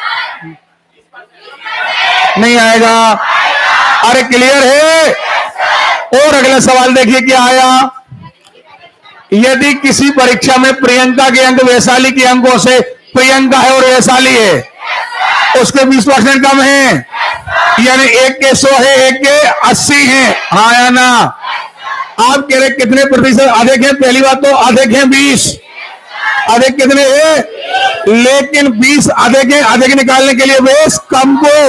नहीं आएगा। अरे क्लियर है? और अगला सवाल देखिए क्या आया, यदि किसी परीक्षा में प्रियंका के अंक वैशाली के अंकों से, प्रियंका है और वैशाली है, उसके बीस परसेंट कम है, यानी एक के सौ है, एक के अस्सी है, हाँ या ना? आप कह रहे कितने प्रतिशत अधिक है? पहली बात तो अधिक है बीस, अधिक कितने है? लेकिन बीस अधिक है, अधिक निकालने के लिए बेस कम को,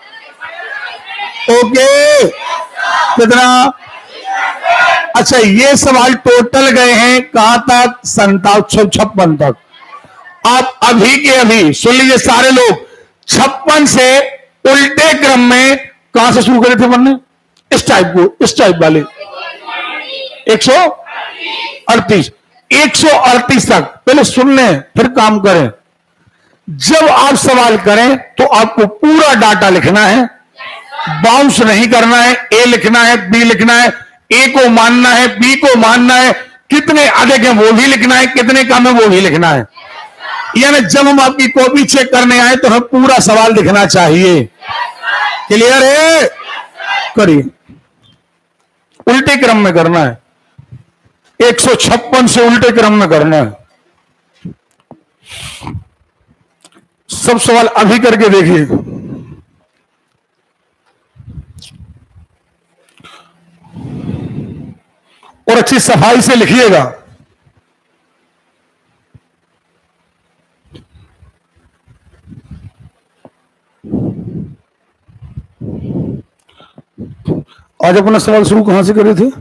ओके, कितना? अच्छा, ये सवाल टोटल गए हैं कहां तक? संतावन छप्पन तक। आप अभी के अभी सुन लीजिए सारे लोग, छप्पन से उल्टे क्रम में कहां से शुरू करे थे बनने? इस टाइप को, इस टाइप वाले एक सौ अड़तीस, एक सौ अड़तीस तक पहले सुन लें फिर काम करें। जब आप सवाल करें तो आपको पूरा डाटा लिखना है, बाउंस नहीं करना है, ए लिखना है, बी लिखना है, ए को मानना है, बी को मानना है, कितने अधिक है वो भी लिखना है, कितने कम है वो भी लिखना है। यानी जब हम आपकी कॉपी चेक करने आए तो हमें पूरा सवाल लिखना चाहिए। क्लियर है? करिए, उल्टे क्रम में करना है, एक सौ छप्पन से उल्टे क्रम में करना है। सब सवाल अभी करके देखिए। और अच्छी सफाई से लिखिएगा। आज अपना सवाल शुरू कहां से करे थे?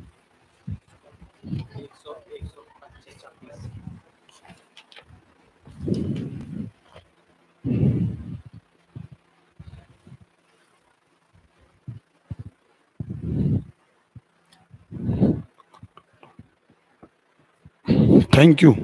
Thank you.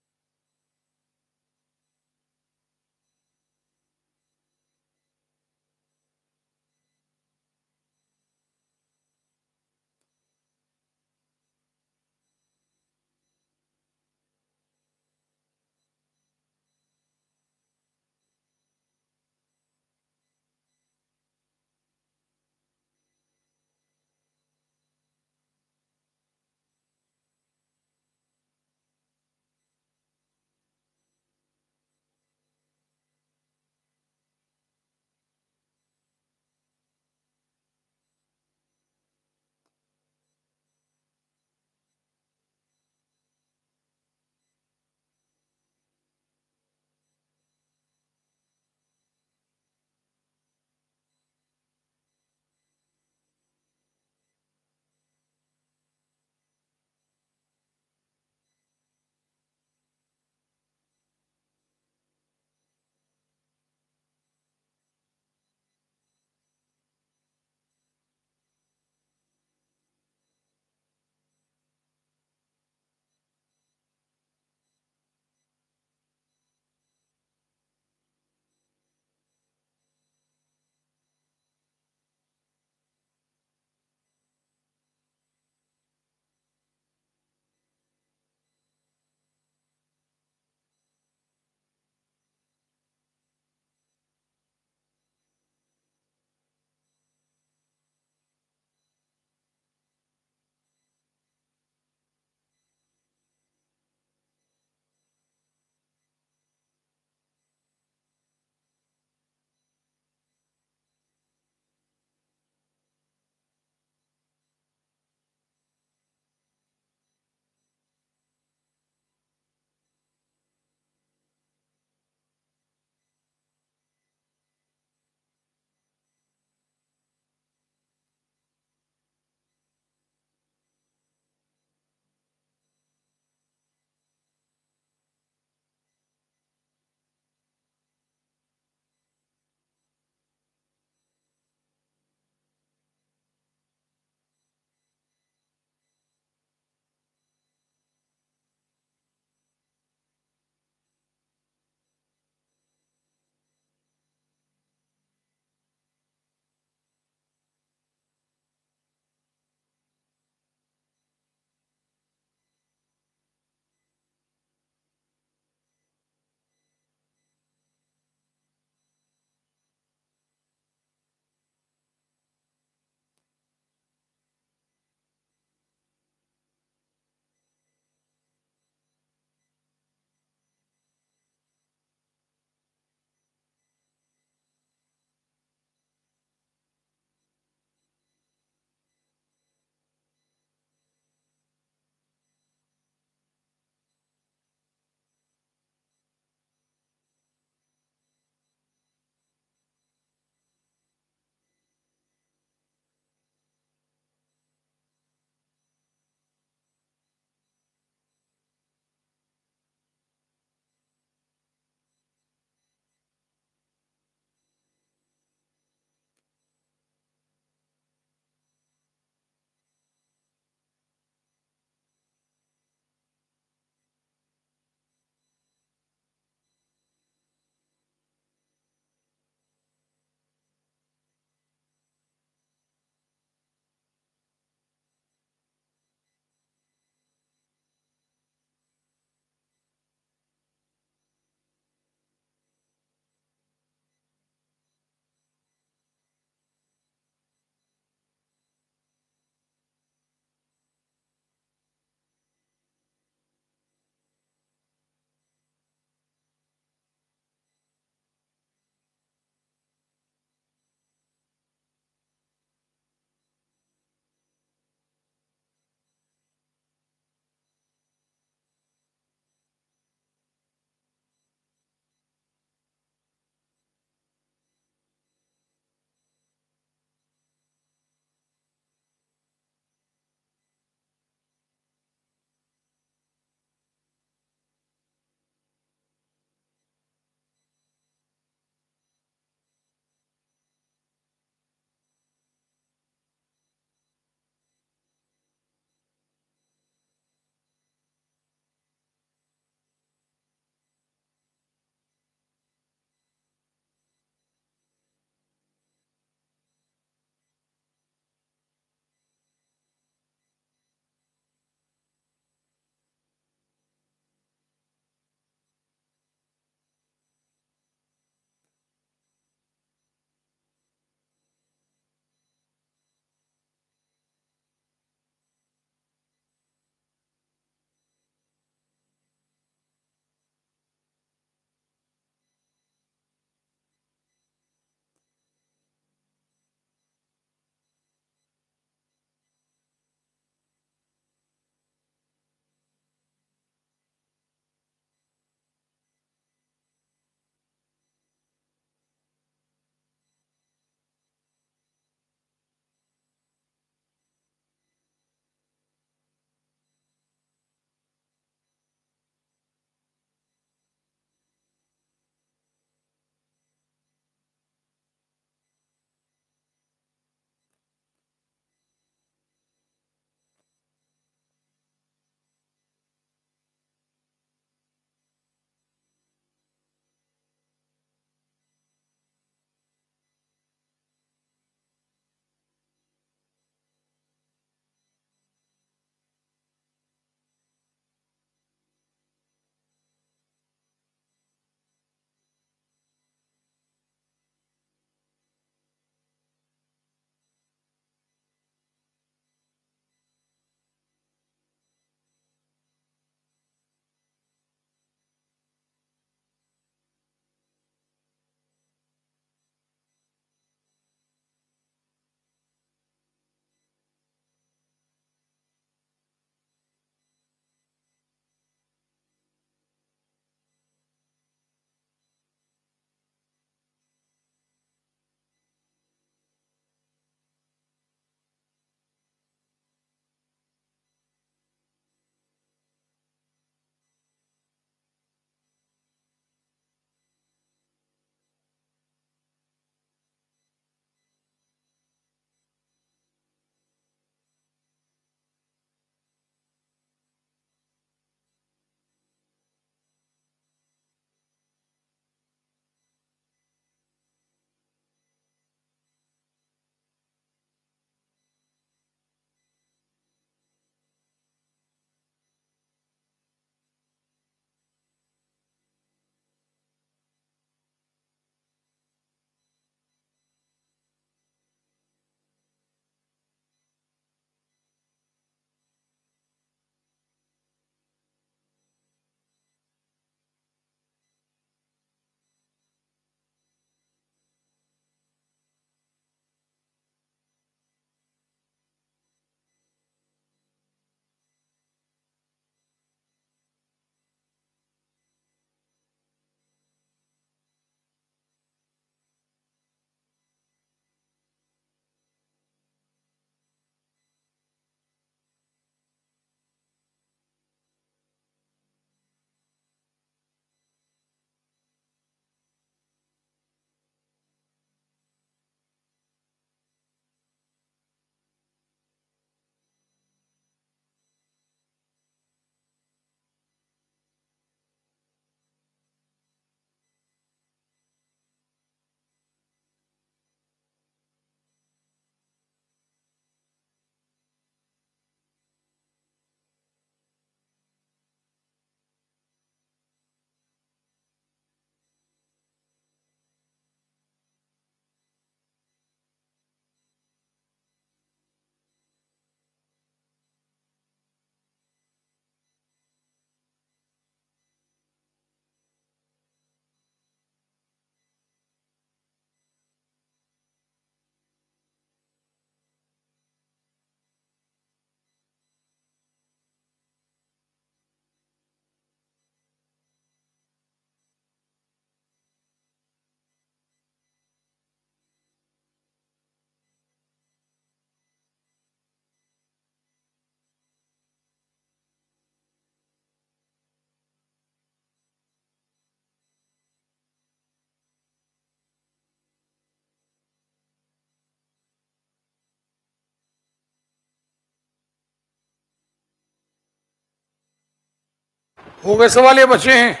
हो गए सवाल, ये बचे हैं?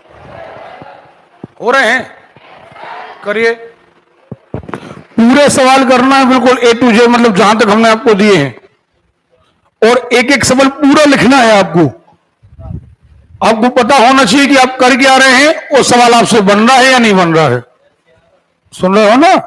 हो रहे हैं? करिए। पूरे सवाल करना है बिल्कुल ए टू जे, मतलब जहां तक हमने आपको दिए हैं, और एक एक सवाल पूरा लिखना है आपको। आपको पता होना चाहिए कि आप कर क्या रहे हैं, वो सवाल आपसे बन रहा है या नहीं बन रहा है। सुन रहे हो ना?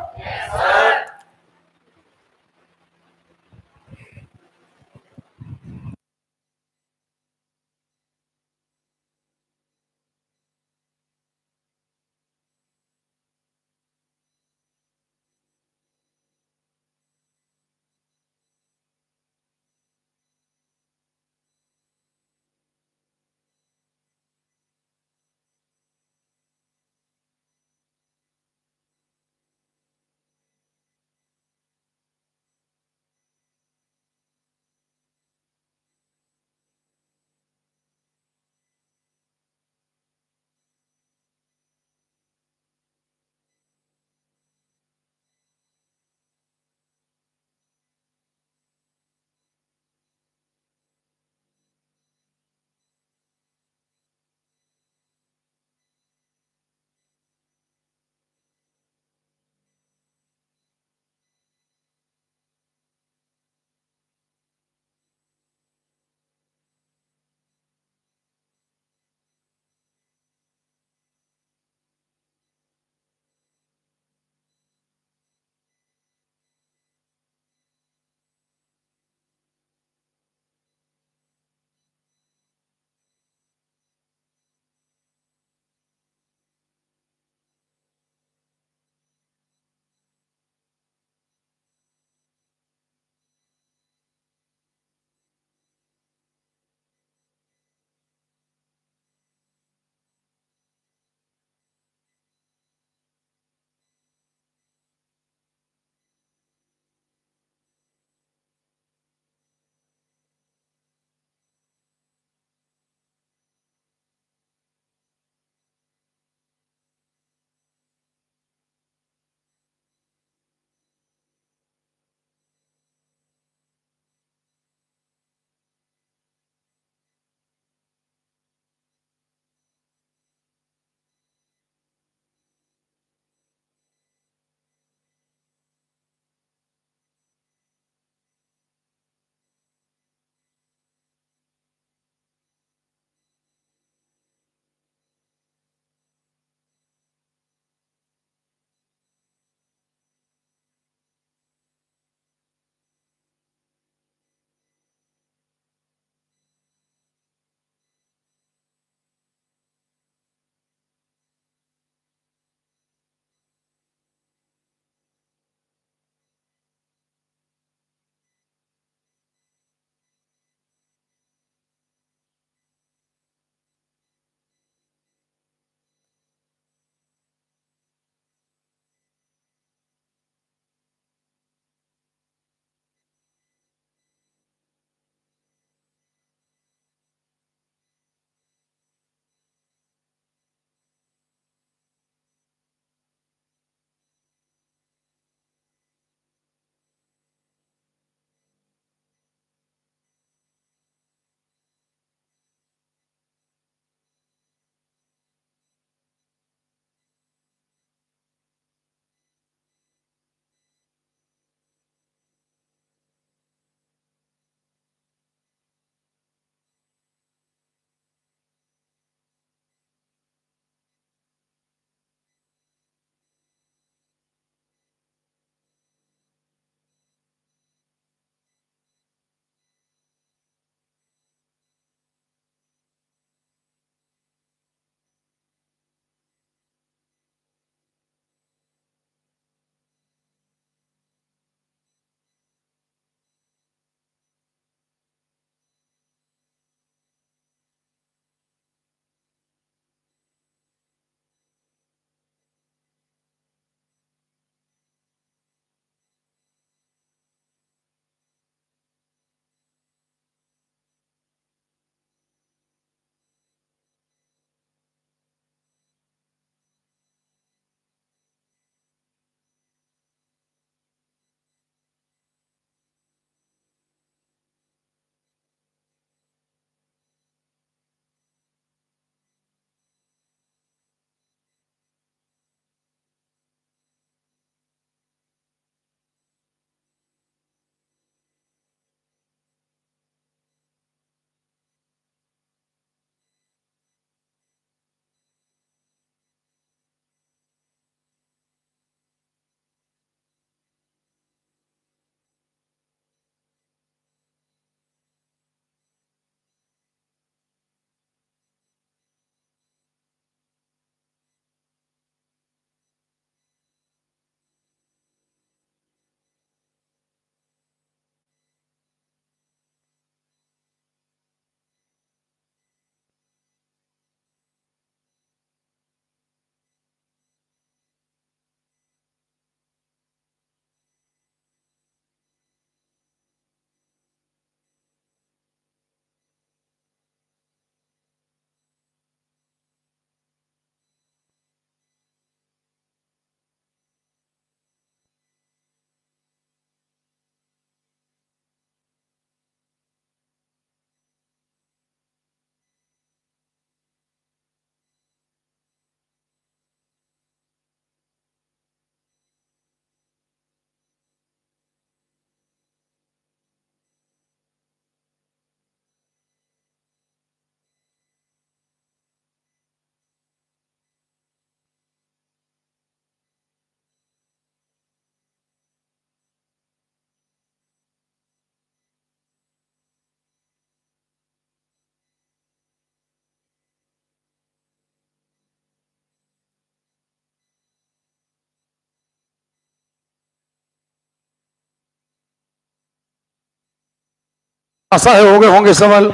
आशा है हो गए होंगे सवाल।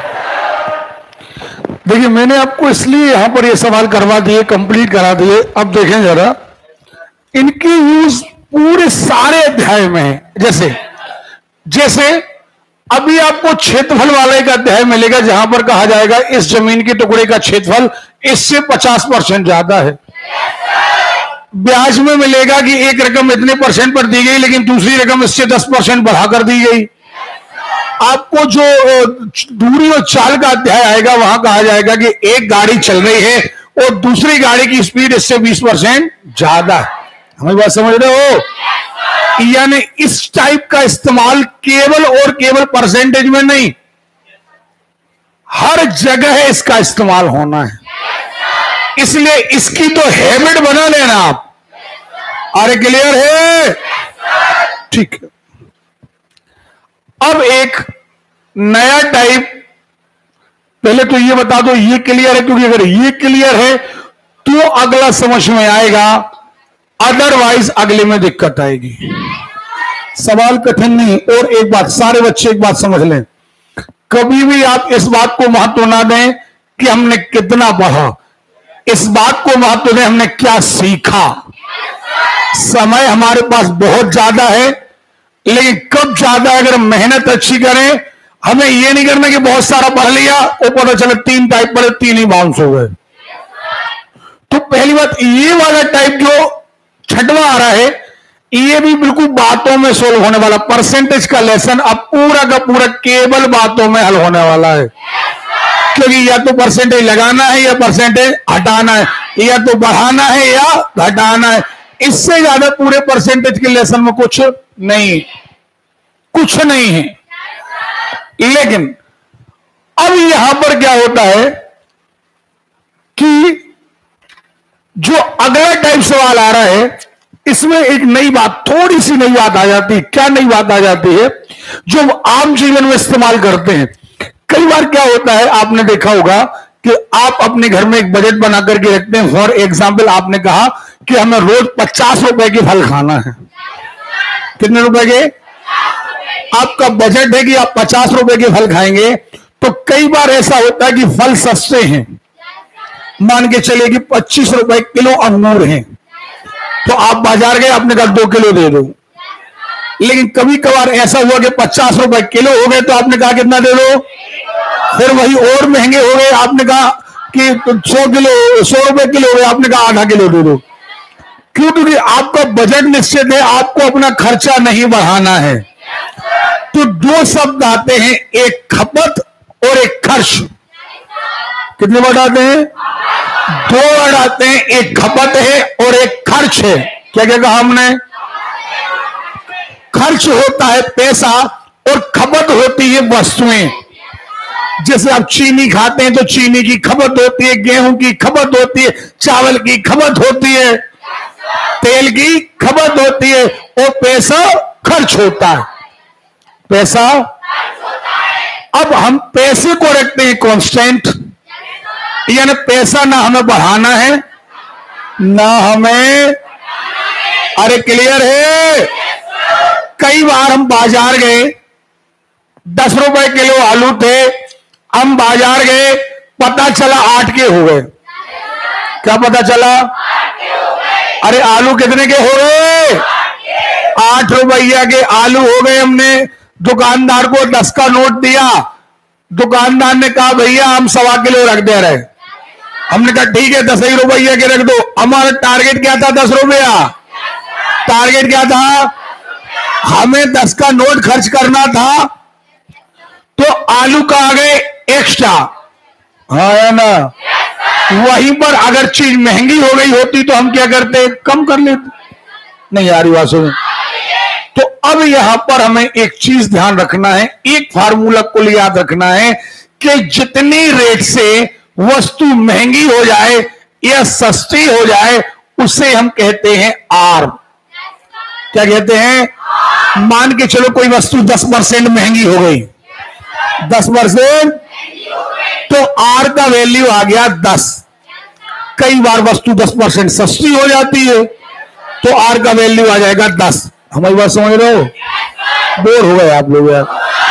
देखिए मैंने आपको इसलिए यहां पर ये सवाल करवा दिए, कंप्लीट करा दिए। अब देखें जरा, इनकी यूज पूरे सारे अध्याय में है। जैसे जैसे अभी आपको क्षेत्रफल वाले का अध्याय मिलेगा जहां पर कहा जाएगा इस जमीन के टुकड़े का क्षेत्रफल इससे पचास परसेंट ज्यादा है। ब्याज में मिलेगा कि एक रकम इतने परसेंट पर दी गई लेकिन दूसरी रकम इससे दस परसेंट बढ़ाकर दी गई। आपको जो दूरी और चाल का अध्याय आएगा वहां कहा जाएगा कि एक गाड़ी चल रही है और दूसरी गाड़ी की स्पीड इससे बीस परसेंट ज्यादा है। हमें बात समझ रहे हो? यानी इस टाइप का इस्तेमाल केवल और केवल परसेंटेज में नहीं, हर जगह इसका इस्तेमाल होना है। इसलिए इसकी तो हैबिट बना लेना आप। अरे क्लियर है? ठीक है। अब एक नया टाइप, पहले तो ये बता दो ये क्लियर है, क्योंकि अगर ये क्लियर है तो अगला समझ में आएगा, अदरवाइज अगले में दिक्कत आएगी। सवाल कठिन नहीं। और एक बात, सारे बच्चे एक बात समझ लें, कभी भी आप इस बात को महत्व ना दें कि हमने कितना पढ़ा, इस बात को महत्व दें हमने क्या सीखा। समय हमारे पास बहुत ज्यादा है, लेकिन कब ज्यादा है, अगर मेहनत अच्छी करें। हमें यह नहीं करना कि बहुत सारा पढ़ लिया और पता चले तीन टाइप पढ़े, तीन ही बाउंस हो गए। तो पहली बात, ये वाला टाइप जो छठवां आ रहा है, ये भी बिल्कुल बातों में सोल्व होने वाला। परसेंटेज का लेसन अब पूरा का पूरा केवल बातों में हल होने वाला है, क्योंकि या तो परसेंटेज लगाना है या परसेंटेज हटाना है, या तो बढ़ाना है या घटाना है। इससे ज्यादा पूरे परसेंटेज के लेसन में कुछ नहीं, कुछ नहीं है। लेकिन अब यहां पर क्या होता है कि जो अगला टाइप सवाल आ रहा है, इसमें एक नई बात, थोड़ी सी नई बात आ जाती है। क्या नई बात आ जाती है? जो आम जीवन में इस्तेमाल करते हैं। कई बार क्या होता है, आपने देखा होगा कि आप अपने घर में एक बजट बना करके रखते हैं। फॉर एग्जाम्पल, आपने कहा कि हमें रोज पचास रुपए के फल खाना है। कितने रुपए के? आपका बजट है कि आप पचास रुपए के फल खाएंगे। तो कई बार ऐसा होता है कि फल सस्ते हैं, मान के चले कि पच्चीस रुपए किलो अंगूर हैं, तो आप बाजार गए, आपने कहा दो किलो दे दो। लेकिन कभी कभार ऐसा हुआ कि पचास रुपए किलो हो गए, तो आपने कहा कितना दे दो। फिर वही और महंगे हो गए, आपने कहा कि सौ किलो सौ रुपए किलो हो गए, आपने कहा आधा किलो दे दो। क्यों? क्योंकि आपका बजट निश्चित है, आपको अपना खर्चा नहीं बढ़ाना है। तो दो शब्द आते हैं, एक खपत और एक खर्च। कितने वर्ड आते हैं? दो वर्ड आते हैं, एक खपत है और एक खर्च है। क्या क्या कहा हमने? खर्च होता है पैसा और खपत होती है वस्तुएं। जैसे आप चीनी खाते हैं तो चीनी की खपत होती है, गेहूं की खपत होती है, चावल की खपत होती है, तेल की खपत होती है, और पैसा खर्च होता है। पैसा अब हम पैसे को रखते हैं कांस्टेंट, यानी पैसा ना हमें बढ़ाना है ना हमें। अरे क्लियर है? कई बार हम बाजार गए, दस रुपए किलो आलू थे, हम बाजार गए, पता चला आठ के हो गए। क्या पता चला? अरे आलू कितने के हो गए? आठ रुपया के आलू हो गए। हमने दुकानदार को दस का नोट दिया, दुकानदार ने कहा भैया हम सवा किलो रख दे रहे। हमने कहा ठीक है दस ही रुपया के रख दो। हमारा टारगेट क्या था? दस रुपया। टारगेट क्या था? हमें दस का नोट खर्च करना था। तो आलू का आ गए एक्स्ट्रा, हाँ ना? वहीं पर अगर चीज महंगी हो गई होती तो हम क्या करते? कम कर लेते। नहीं आ रही बात सुन। तो अब यहां पर हमें एक चीज ध्यान रखना है, एक फार्मूला को याद रखना है कि जितनी रेट से वस्तु महंगी हो जाए या सस्ती हो जाए उसे हम कहते हैं आर। क्या कहते हैं? मान के चलो कोई वस्तु दस परसेंट महंगी हो गई, दस परसेंट, तो आर का वैल्यू आ गया दस। कई बार वस्तु दस परसेंट सस्ती हो जाती है तो आर का वैल्यू आ जाएगा दस। हमारी बात समझ रहे हो? बोर हो गए आप लोग यार।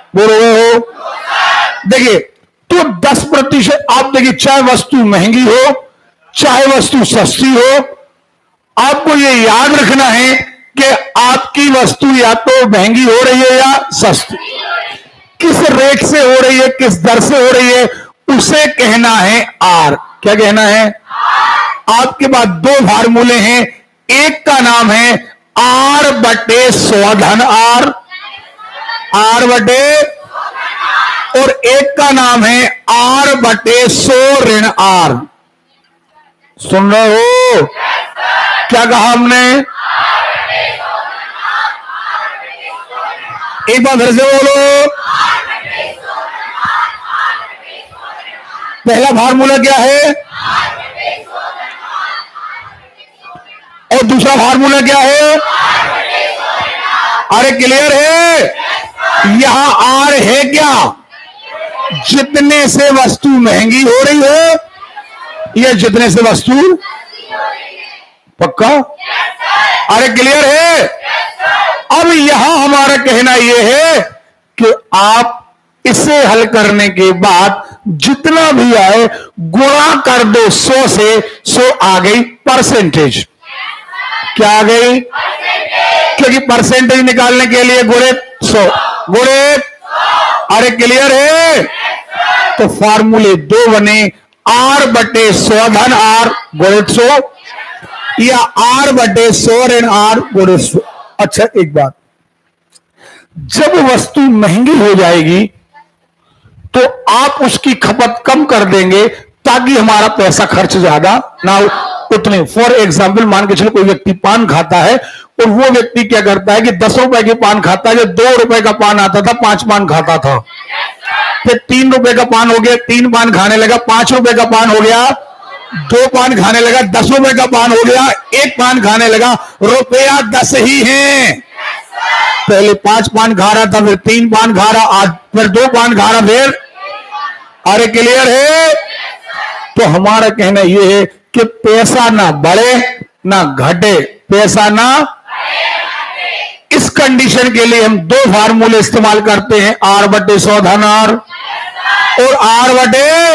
बोल रहे हो? देखिए, तो दस प्रतिशत आप देखिए, चाहे वस्तु महंगी हो चाहे वस्तु सस्ती हो, आपको ये याद रखना है कि आपकी वस्तु या तो महंगी हो रही है या सस्ती, किस रेट से हो रही है, किस दर से हो रही है, उसे कहना है आर। क्या कहना है? आपके पास दो फार्मूले हैं, एक का नाम है आर बटे सौ धन आर, आर बटे, और एक का नाम है आर बटे सौ ऋण आर। सुन रहे हो? क्या कहा हमने? एक बार घर से बोलो। पहला फार्मूला क्या है और दूसरा फार्मूला क्या है? अरे क्लियर है? यहां आर है क्या? जितने से वस्तु महंगी हो रही हो या जितने से वस्तु, पक्का? अरे क्लियर है? अब यहां हमारा कहना यह है कि आप इसे हल करने के बाद जितना भी आए गुणा कर दो सौ से। सौ आ गई परसेंटेज। क्या आ गई? क्योंकि परसेंटेज निकालने के लिए गुणे सौ, गुणे, अरे क्लियर है? तो फार्मूले दो बने, आर बटे सौ धन आर गुणे सौ, या आर बटे सौ ऋण आर गुणे सौ। अच्छा, एक बात, जब वस्तु महंगी हो जाएगी तो आप उसकी खपत कम कर देंगे ताकि हमारा पैसा खर्च ज्यादा ना हो उतने। फॉर एग्जाम्पल, मान के चलो कोई व्यक्ति पान खाता है और वो व्यक्ति क्या करता है कि दस रुपए के पान खाता है। जब दो रुपए का पान आता था पांच पान खाता था, फिर तीन रुपए का पान हो गया, तीन पान खाने लगा, पांच रुपए का पान हो गया, दो पान खाने लगा, दस रुपए का पान हो गया, एक पान खाने लगा। रुपया दस ही है। पहले पांच पान खा रहा था, फिर तीन पान खा रहा, आज फिर दो पान खा रहा, फिर, अरे क्लियर है? तो हमारा कहना यह है कि पैसा ना बढ़े ना घटे, पैसा ना। इस कंडीशन के लिए हम दो फार्मूले इस्तेमाल करते हैं, आर बटे सौ धन आर और आर बटे,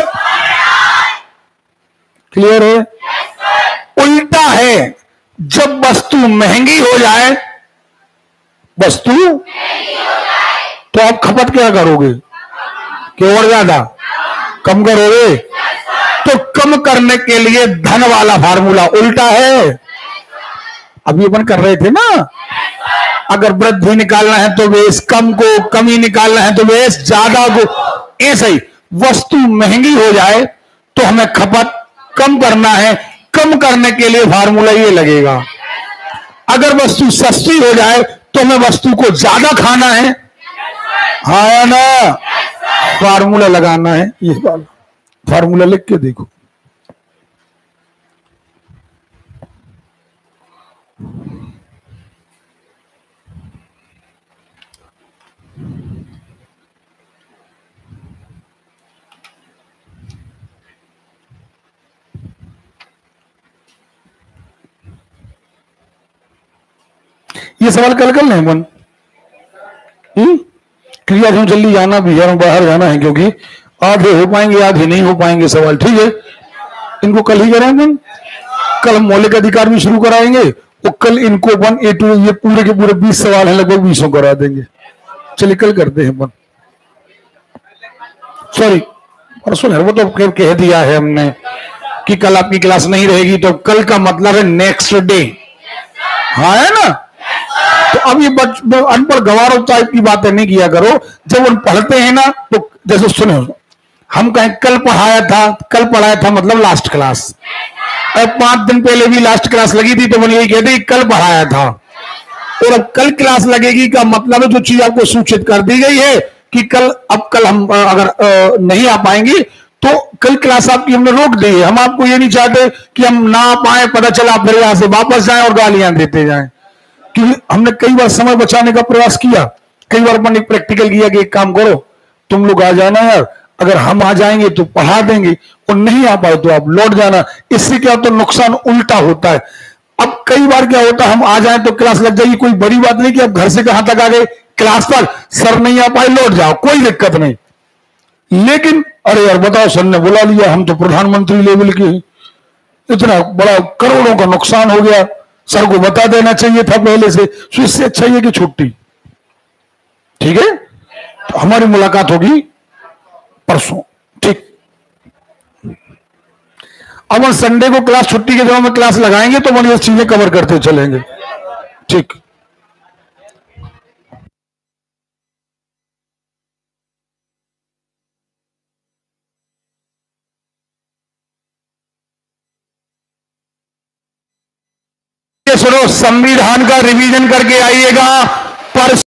क्लियर है? उल्टा है, जब वस्तु महंगी हो जाए, वस्तु तो आप खपत क्या करोगे? कि और ज्यादा कम करोगे? तो कम करने के लिए धन वाला फार्मूला उल्टा है। अभी अपन कर रहे थे ना, अगर वृद्धि निकालना है तो बेस, कम को कमी निकालना है तो बेस, ज्यादा को ऐसे ही। वस्तु महंगी हो जाए तो हमें खपत कम करना है, कम करने के लिए फार्मूला ये लगेगा। अगर वस्तु सस्ती हो जाए तो हमें वस्तु को ज्यादा खाना है, हाँ ना? फार्मूला लगाना है, ये फार्मूला लिख के देखो। ये सवाल कल कल नहीं बन क्रिया क्यों जल्दी जाना भी है, बाहर जाना है, क्योंकि आधे हो पाएंगे आधे नहीं हो पाएंगे सवाल। ठीक है, इनको कल ही करेंगे। कल हम मौलिक अधिकार भी शुरू कराएंगे और कल इनको वन ए टू ये पूरे के पूरे बीस सवाल है, लगभग बीसों करा देंगे। चलिए कल करते हैं अपन, सॉरी परसों है, वो तो कह दिया है हमने कि कल आपकी क्लास नहीं रहेगी। तो कल का मतलब है नेक्स्ट डे, हाँ है ना? तो अब ये अनपढ़ गवारों टाइप की बातें नहीं किया करो। जब हम पढ़ते हैं ना तो जैसे सुने, हम कहें कल पढ़ाया था, कल पढ़ाया था मतलब लास्ट क्लास। अब पांच दिन पहले भी लास्ट क्लास लगी थी तो मैंने यही कहते कल पढ़ाया था, और अब कल क्लास लगेगी का मतलब है जो चीज आपको सूचित कर दी गई है कि कल, अब कल हम अगर नहीं आ पाएंगे तो कल क्लास आपकी हमने रोक दी है। हम आपको ये नहीं चाहते कि हम ना आ पाए, पता चला फिर यहां से वापस जाएं और गालियां देते जाएं, क्योंकि हमने कई बार समय बचाने का प्रयास किया। कई बार मैंने प्रैक्टिकल किया कि एक काम करो, तुम लोग आ जाना यार, अगर हम आ जाएंगे तो पढ़ा देंगे, और नहीं आ पाए तो आप लौट जाना। इससे क्या होता है, नुकसान उल्टा होता है। अब कई बार क्या होता है, हम आ जाए तो क्लास लग जाएगी, कोई बड़ी बात नहीं कि आप घर से कहां तक आ गए, क्लास पर सर नहीं आ पाए, लौट जाओ, कोई दिक्कत नहीं। लेकिन अरे यार बताओ, सर ने बुला लिया, हम तो प्रधानमंत्री लेवल के, इतना बड़ा करोड़ों का नुकसान हो गया, सर को बता देना चाहिए था पहले से, तो इससे अच्छा है कि छुट्टी। ठीक है, तो हमारी मुलाकात होगी परसों। ठीक, अब हम संडे को क्लास छुट्टी के दिनों में क्लास लगाएंगे तो हम ये चीजें कवर करते चलेंगे। ठीक, सुनो, संविधान का रिवीजन करके आइएगा। पर